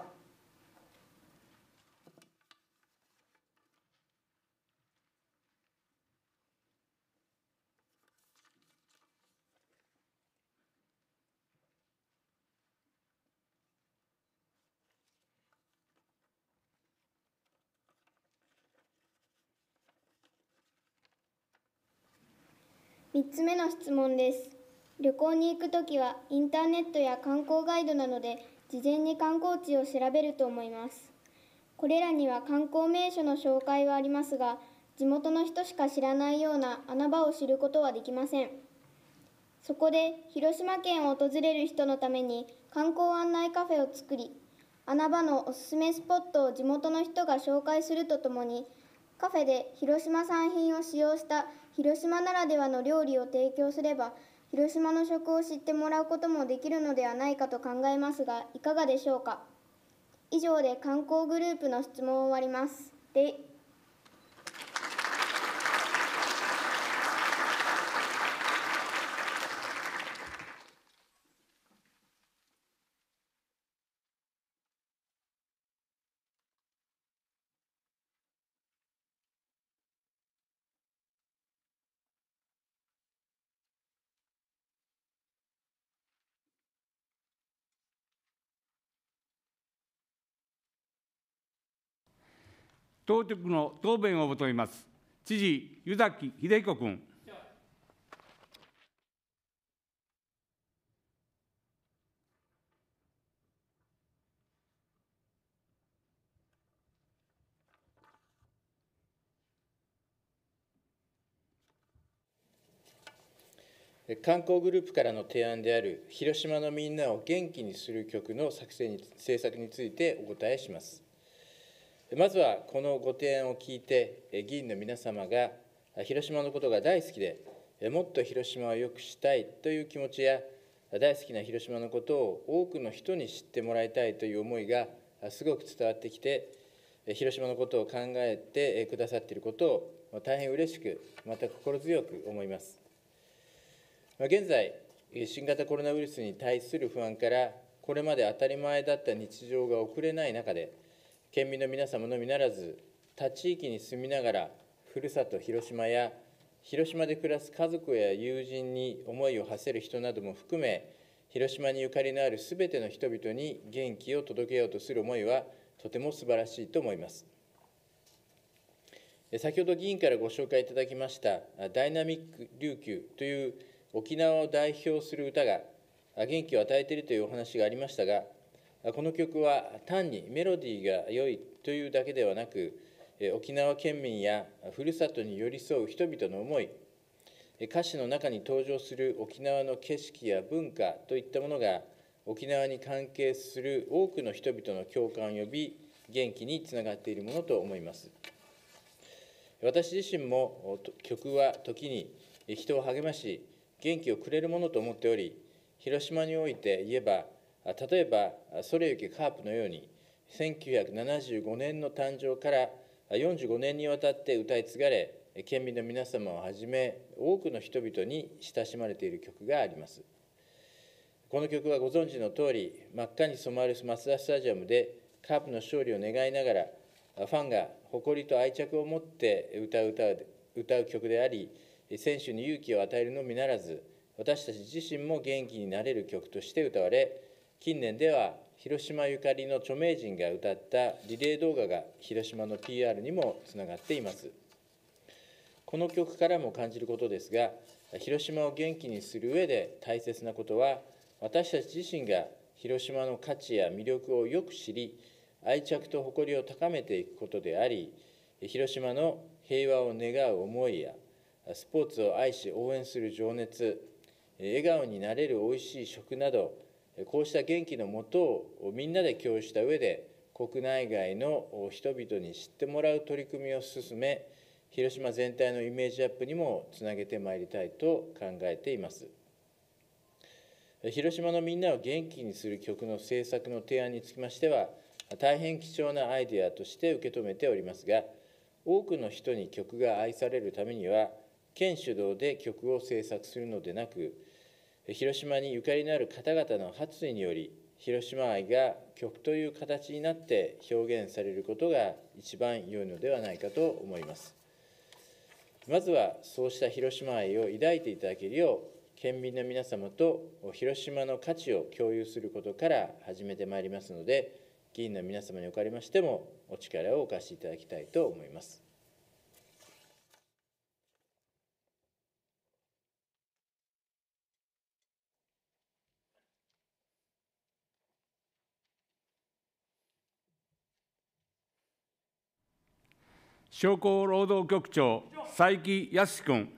3つ目の質問です。旅行に行くときはインターネットや観光ガイドなどで事前に観光地を調べると思います。これらには観光名所の紹介はありますが、地元の人しか知らないような穴場を知ることはできません。そこで広島県を訪れる人のために観光案内カフェを作り、穴場のおすすめスポットを地元の人が紹介するとともに、カフェで広島産品を使用した広島ならではの料理を提供すれば、広島の食を知ってもらうこともできるのではないかと考えますが、いかがでしょうか。以上で観光グループの質問を終わります。 当局の答弁を求めます。知事、湯崎秀彦君。 観光グループからの提案である広島のみんなを元気にする曲の制作についてお答えします。まずはこのご提案を聞いて、議員の皆様が広島のことが大好きで、もっと広島を良くしたいという気持ちや、大好きな広島のことを多くの人に知ってもらいたいという思いがすごく伝わってきて、広島のことを考えてくださっていることを大変嬉しく、また心強く思います。現在、新型コロナウイルスに対する不安から、これまで当たり前だった日常が送れない中で、県民の皆様のみならず、他地域に住みながら、ふるさと広島や、広島で暮らす家族や友人に思いを馳せる人なども含め、広島にゆかりのあるすべての人々に元気を届けようとする思いは、とても素晴らしいと思います。先ほど議員からご紹介いただきました、ダイナミック琉球という沖縄を代表する歌が元気を与えているというお話がありましたが、この曲は単にメロディーが良いというだけではなく、沖縄県民やふるさとに寄り添う人々の思い、歌詞の中に登場する沖縄の景色や文化といったものが、沖縄に関係する多くの人々の共感を呼び、元気につながっているものと思います。私自身も曲は時に人を励まし、元気をくれるものと思っており、広島において言えば、例えば、それゆけカープのように、1975年の誕生から45年にわたって歌い継がれ、県民の皆様をはじめ、多くの人々に親しまれている曲があります。この曲はご存知のとおり、真っ赤に染まるマツダスタジアムでカープの勝利を願いながら、ファンが誇りと愛着を持って歌う曲であり、選手に勇気を与えるのみならず、私たち自身も元気になれる曲として歌われ、近年では広島ゆかりの著名人が歌ったリレー動画が広島の PR にもつながっています。この曲からも感じることですが、広島を元気にする上で大切なことは、私たち自身が広島の価値や魅力をよく知り、愛着と誇りを高めていくことであり、広島の平和を願う思いや、スポーツを愛し応援する情熱、笑顔になれるおいしい食など、こうした元気のもとをみんなで共有した上で、国内外の人々に知ってもらう取り組みを進め、広島全体のイメージアップにもつなげてまいりたいと考えています。広島のみんなを元気にする曲の制作の提案につきましては、大変貴重なアイデアとして受け止めておりますが、多くの人に曲が愛されるためには、 県主導で曲を制作するのでなく、広島にゆかりのある方々の発意により、広島愛が曲という形になって表現されることが一番良いのではないかと思います。まずはそうした広島愛を抱いていただけるよう、県民の皆様と広島の価値を共有することから始めてまいりますので、議員の皆様におかれましてもお力をお貸しいただきたいと思います。 商工労働局長、斉木康君。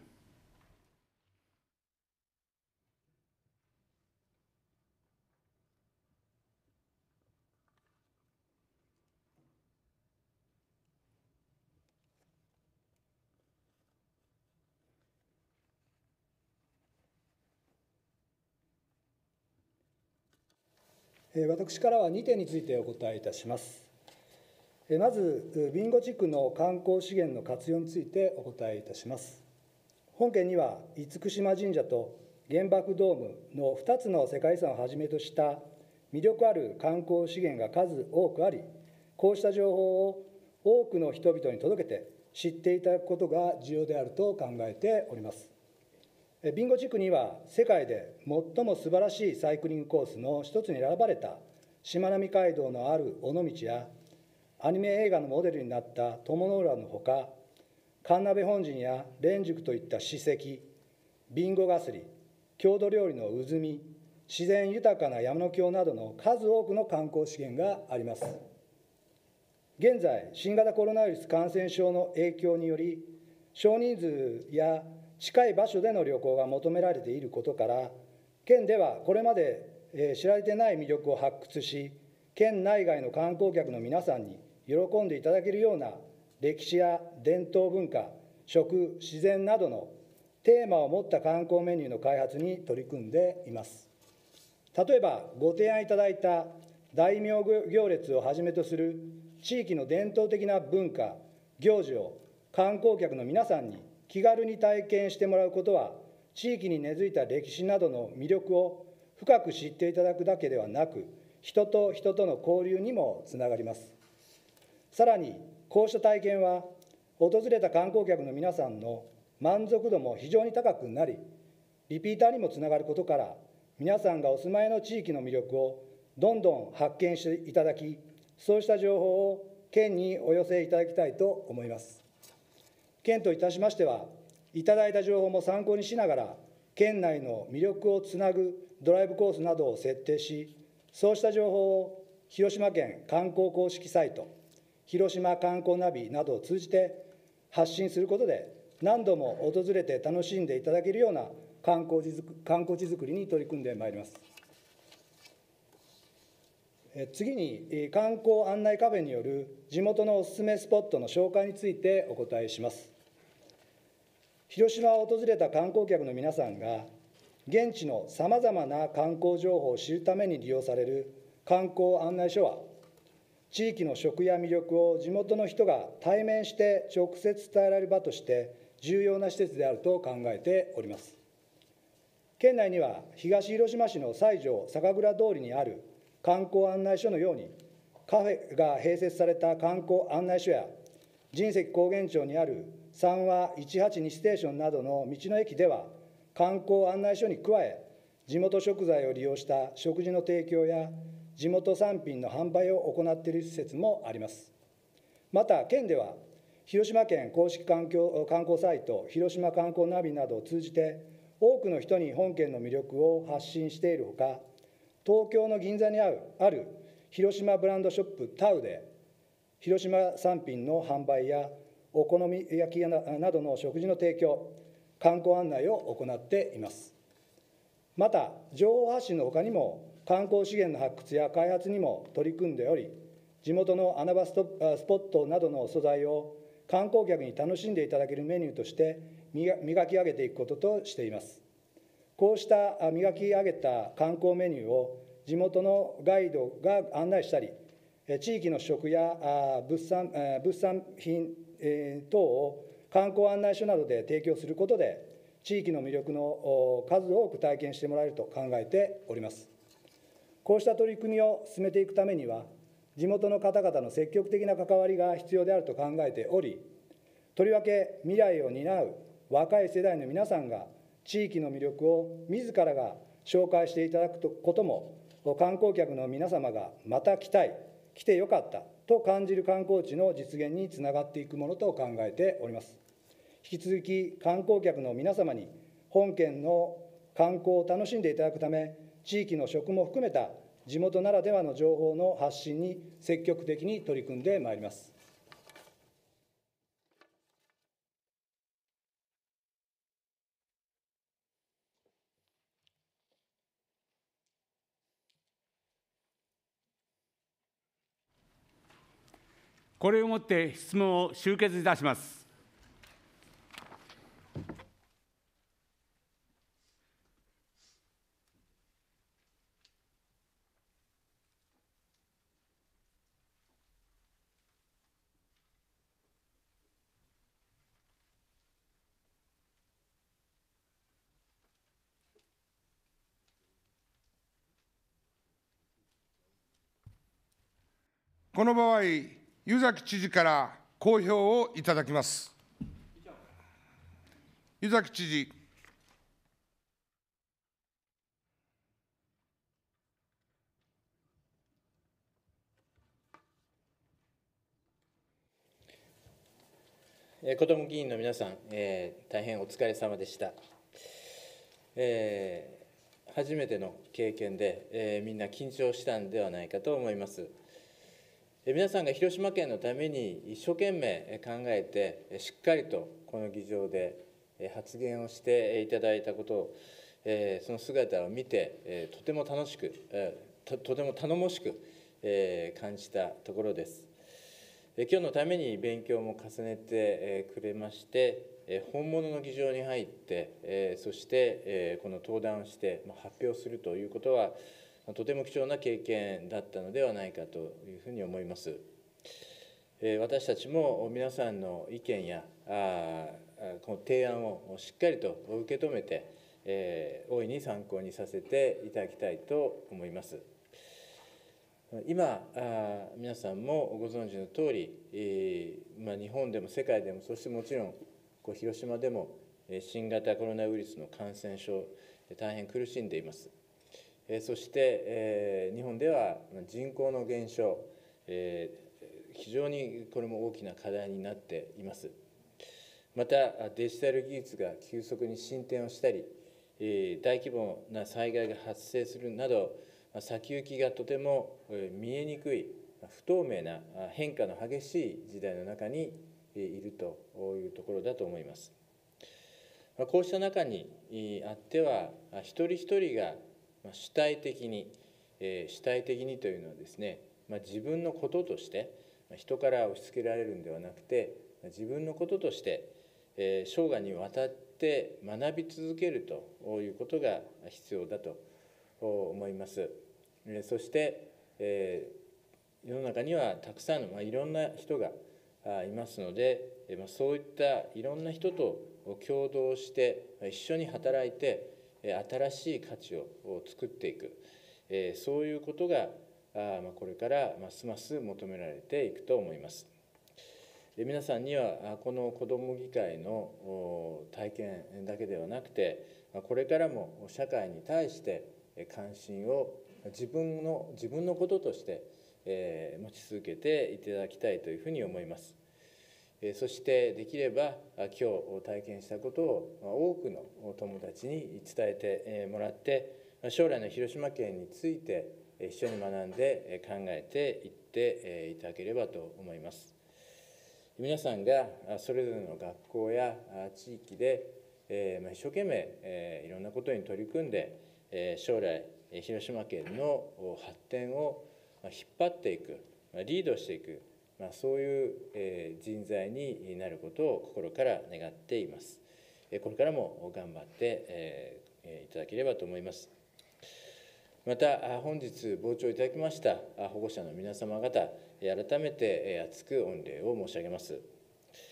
私からは2点についてお答えいたします。まず、備後地区の観光資源の活用についてお答えいたします。本県には、厳島神社と原爆ドームの2つの世界遺産をはじめとした魅力ある観光資源が数多くあり、こうした情報を多くの人々に届けて知っていただくことが重要であると考えております。備後地区には世界で最も素晴らしいサイクリングコースの一つに選ばれたしまなみ海道のある尾道や、アニメ映画のモデルになった鞆の浦のほか、神鍋本陣や蓮塾といった史跡、備後祭、郷土料理のうずみ、自然豊かな山の京などの数多くの観光資源があります。現在、新型コロナウイルス感染症の影響により、少人数や近い場所での旅行が求められていることから、県ではこれまで知られてない魅力を発掘し、県内外の観光客の皆さんに喜んでいただけるような歴史や伝統文化、食、自然などのテーマを持った観光メニューの開発に取り組んでいます。例えば、ご提案いただいた大名行列をはじめとする地域の伝統的な文化、行事を観光客の皆さんに気軽に体験してもらうことは、地域に根付いた歴史などの魅力を深く知っていただくだけではなく、人と人との交流にもつながります。さらに、こうした体験は、訪れた観光客の皆さんの満足度も非常に高くなり、リピーターにもつながることから、皆さんがお住まいの地域の魅力をどんどん発見していただき、そうした情報を県にお寄せいただきたいと思います。県といたしましては、いただいた情報も参考にしながら、県内の魅力をつなぐドライブコースなどを設定し、そうした情報を広島県観光公式サイト、広島観光ナビなどを通じて発信することで、何度も訪れて楽しんでいただけるような観光地づくりに取り組んでまいります。次に、観光案内カフェによる地元のおすすめスポットの紹介についてお答えします。広島を訪れた観光客の皆さんが、現地のさまざまな観光情報を知るために利用される観光案内所は、地域の食や魅力を地元の人が対面して直接伝えられる場として重要な施設であると考えております。県内には東広島市の西条酒蔵通りにある観光案内所のように、カフェが併設された観光案内所や、神石高原町にある三和182ステーションなどの道の駅では、観光案内所に加え、地元食材を利用した食事の提供や、地元産品の販売を行っている施設もあります。また、県では、広島県公式観光サイト、広島観光ナビなどを通じて、多くの人に本県の魅力を発信しているほか、東京の銀座にある広島ブランドショップタウで、広島産品の販売やお好み焼きなどの食事の提供、観光案内を行っています。また、情報発信のほかにも、観光資源の発掘や開発にも取り組んでおり、地元の穴場スポットなどの素材を観光客に楽しんでいただけるメニューとして磨き上げていくこととしています。こうした磨き上げた観光メニューを地元のガイドが案内したり、地域の食や物産品等を観光案内所などで提供することで、地域の魅力の数多く体験してもらえると考えております。こうした取り組みを進めていくためには、地元の方々の積極的な関わりが必要であると考えており、とりわけ未来を担う若い世代の皆さんが、地域の魅力を自らが紹介していただくことも、観光客の皆様がまた来たい、来てよかったと感じる観光地の実現につながっていくものと考えております。引き続き観光客の皆様に本県の観光を楽しんでいただくため、地域の食も含めた地元ならではの情報の発信に積極的に取り組んでまいります。 これをもって質問を終結いたします。 この場合、湯崎知事から公表をいただきます。湯崎知事。 子ども議員の皆さん、大変お疲れ様でした。初めての経験で、みんな緊張したんではないかと思います。皆さんが広島県のために一生懸命考えて、しっかりとこの議場で発言をしていただいたことを、その姿を見て、とても楽しく、とても頼もしく感じたところです。今日のために勉強も重ねてくれまして、本物の議場に入って、そしてこの登壇をして発表するということは、とても貴重な経験だったのではないかというふうに思います。私たちも皆さんの意見やこの提案をしっかりと受け止めて、大いに参考にさせていただきたいと思います。今、皆さんもご存知のとおり、日本でも世界でも、そしてもちろん広島でも新型コロナウイルスの感染症、大変苦しんでいます。そして、日本では人口の減少、非常にこれも大きな課題になっています。また、デジタル技術が急速に進展をしたり、大規模な災害が発生するなど、先行きがとても見えにくい、不透明な変化の激しい時代の中にいるというところだと思います。こうした中にあっては、一人一人が主体的にというのはですね、自分のこととして、人から押し付けられるんではなくて、自分のこととして、生涯にわたって学び続けるということが必要だと思います。そして、世の中にはたくさんの、いろんな人がいますので、そういったいろんな人と共同して一緒に働いて新しい価値を作っていく、そういうことがこれからますます求められていくと思います。皆さんにはこの子ども議会の体験だけではなくて、これからも社会に対して関心を自分のこととして持ち続けていただきたいというふうに思います。そしてできれば今日体験したことを多くの友達に伝えてもらって、将来の広島県について一緒に学んで考えていっていただければと思います。皆さんがそれぞれの学校や地域で一生懸命いろんなことに取り組んで、将来広島県の発展を引っ張っていく、リードしていく、そういう人材になることを心から願っています。これからも頑張っていただければと思います。また、本日傍聴いただきました保護者の皆様方、改めて厚く御礼を申し上げます。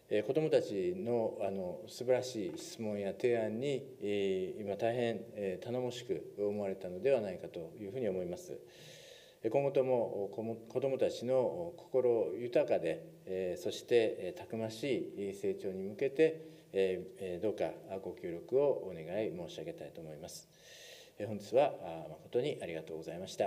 子どもたちの素晴らしい質問や提案に、今大変頼もしく思われたのではないかというふうに思います。今後とも子どもたちの心豊かで、そしてたくましい成長に向けて、どうかご協力をお願い申し上げたいと思います。本日は誠にありがとうございました。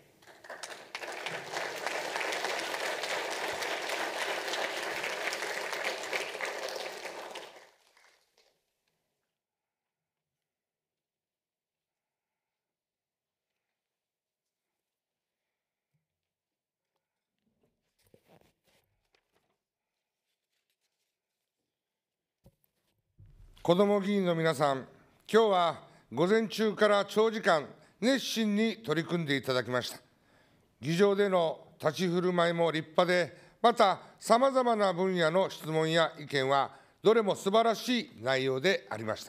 子ども議員の皆さん、今日は午前中から長時間、熱心に取り組んでいただきました。議場での立ち振る舞いも立派で、また、さまざまな分野の質問や意見は、どれも素晴らしい内容でありました。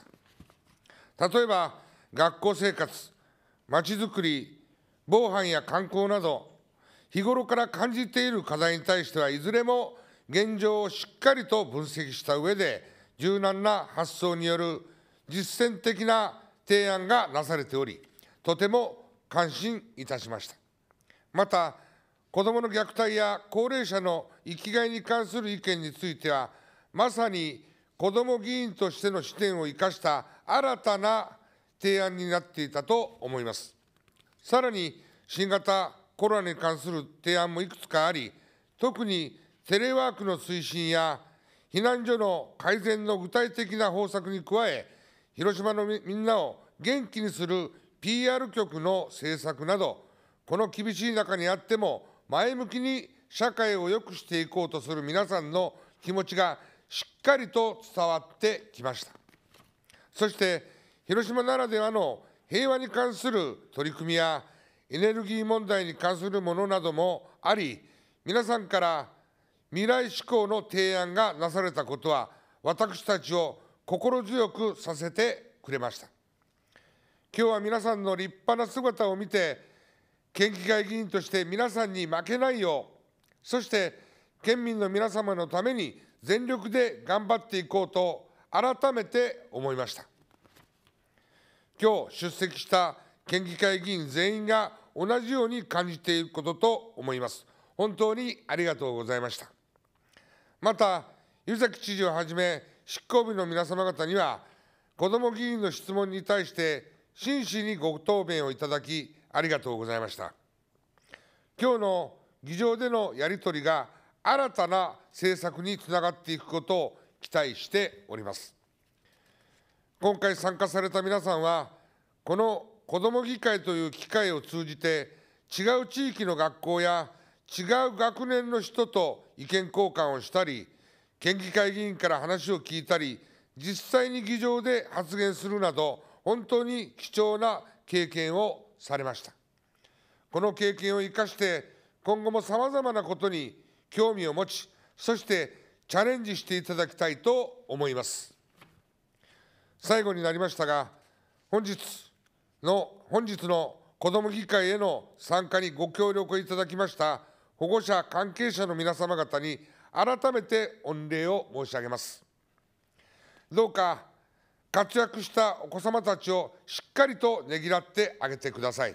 例えば、学校生活、まちづくり、防犯や観光など、日頃から感じている課題に対しては、いずれも現状をしっかりと分析した上で、柔軟な発想による実践的な提案がなされており、とても感心いたしました。また、子どもの虐待や高齢者の生きがいに関する意見については、まさに子ども議員としての視点を生かした新たな提案になっていたと思います。さらに、新型コロナに関する提案もいくつかあり、特にテレワークの推進や避難所の改善の具体的な方策に加え、広島のみんなを元気にする PR 局の政策など、この厳しい中にあっても、前向きに社会を良くしていこうとする皆さんの気持ちがしっかりと伝わってきました。そして、広島ならではの平和に関する取り組みや、エネルギー問題に関するものなどもあり、皆さんから未来志向の提案がなされたことは、私たちを心強くさせてくれました。今日は皆さんの立派な姿を見て、県議会議員として皆さんに負けないよう、そして県民の皆様のために全力で頑張っていこうと改めて思いました。今日出席した県議会議員全員が同じように感じていることと思います。本当にありがとうございました。また、湯崎知事をはじめ、執行部の皆様方には、子ども議員の質問に対して真摯にご答弁をいただき、ありがとうございました。今日の議場でのやり取りが新たな政策につながっていくことを期待しております。今回参加された皆さんは、この子ども議会という機会を通じて、違う地域の学校や違う学年の人と意見交換をしたり、県議会議員から話を聞いたり、実際に議場で発言するなど、本当に貴重な経験をされました。この経験を生かして、今後もさまざまなことに興味を持ち、そしてチャレンジしていただきたいと思います。最後になりましたが、本日の子ども議会への参加にご協力いただきました保護者、関係者の皆様方に改めて御礼を申し上げます。どうか活躍したお子様たちをしっかりとねぎらってあげてください。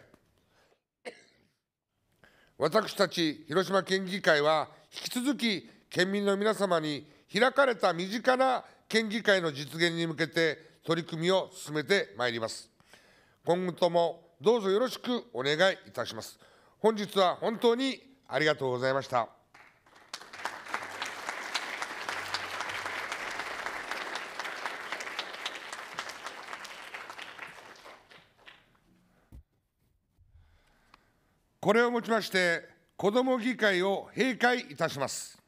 私たち広島県議会は引き続き県民の皆様に開かれた身近な県議会の実現に向けて取り組みを進めてまいります。今後ともどうぞよろしくお願いいたします。本日は本当にありがとうございました。これをもちまして、子ども議会を閉会いたします。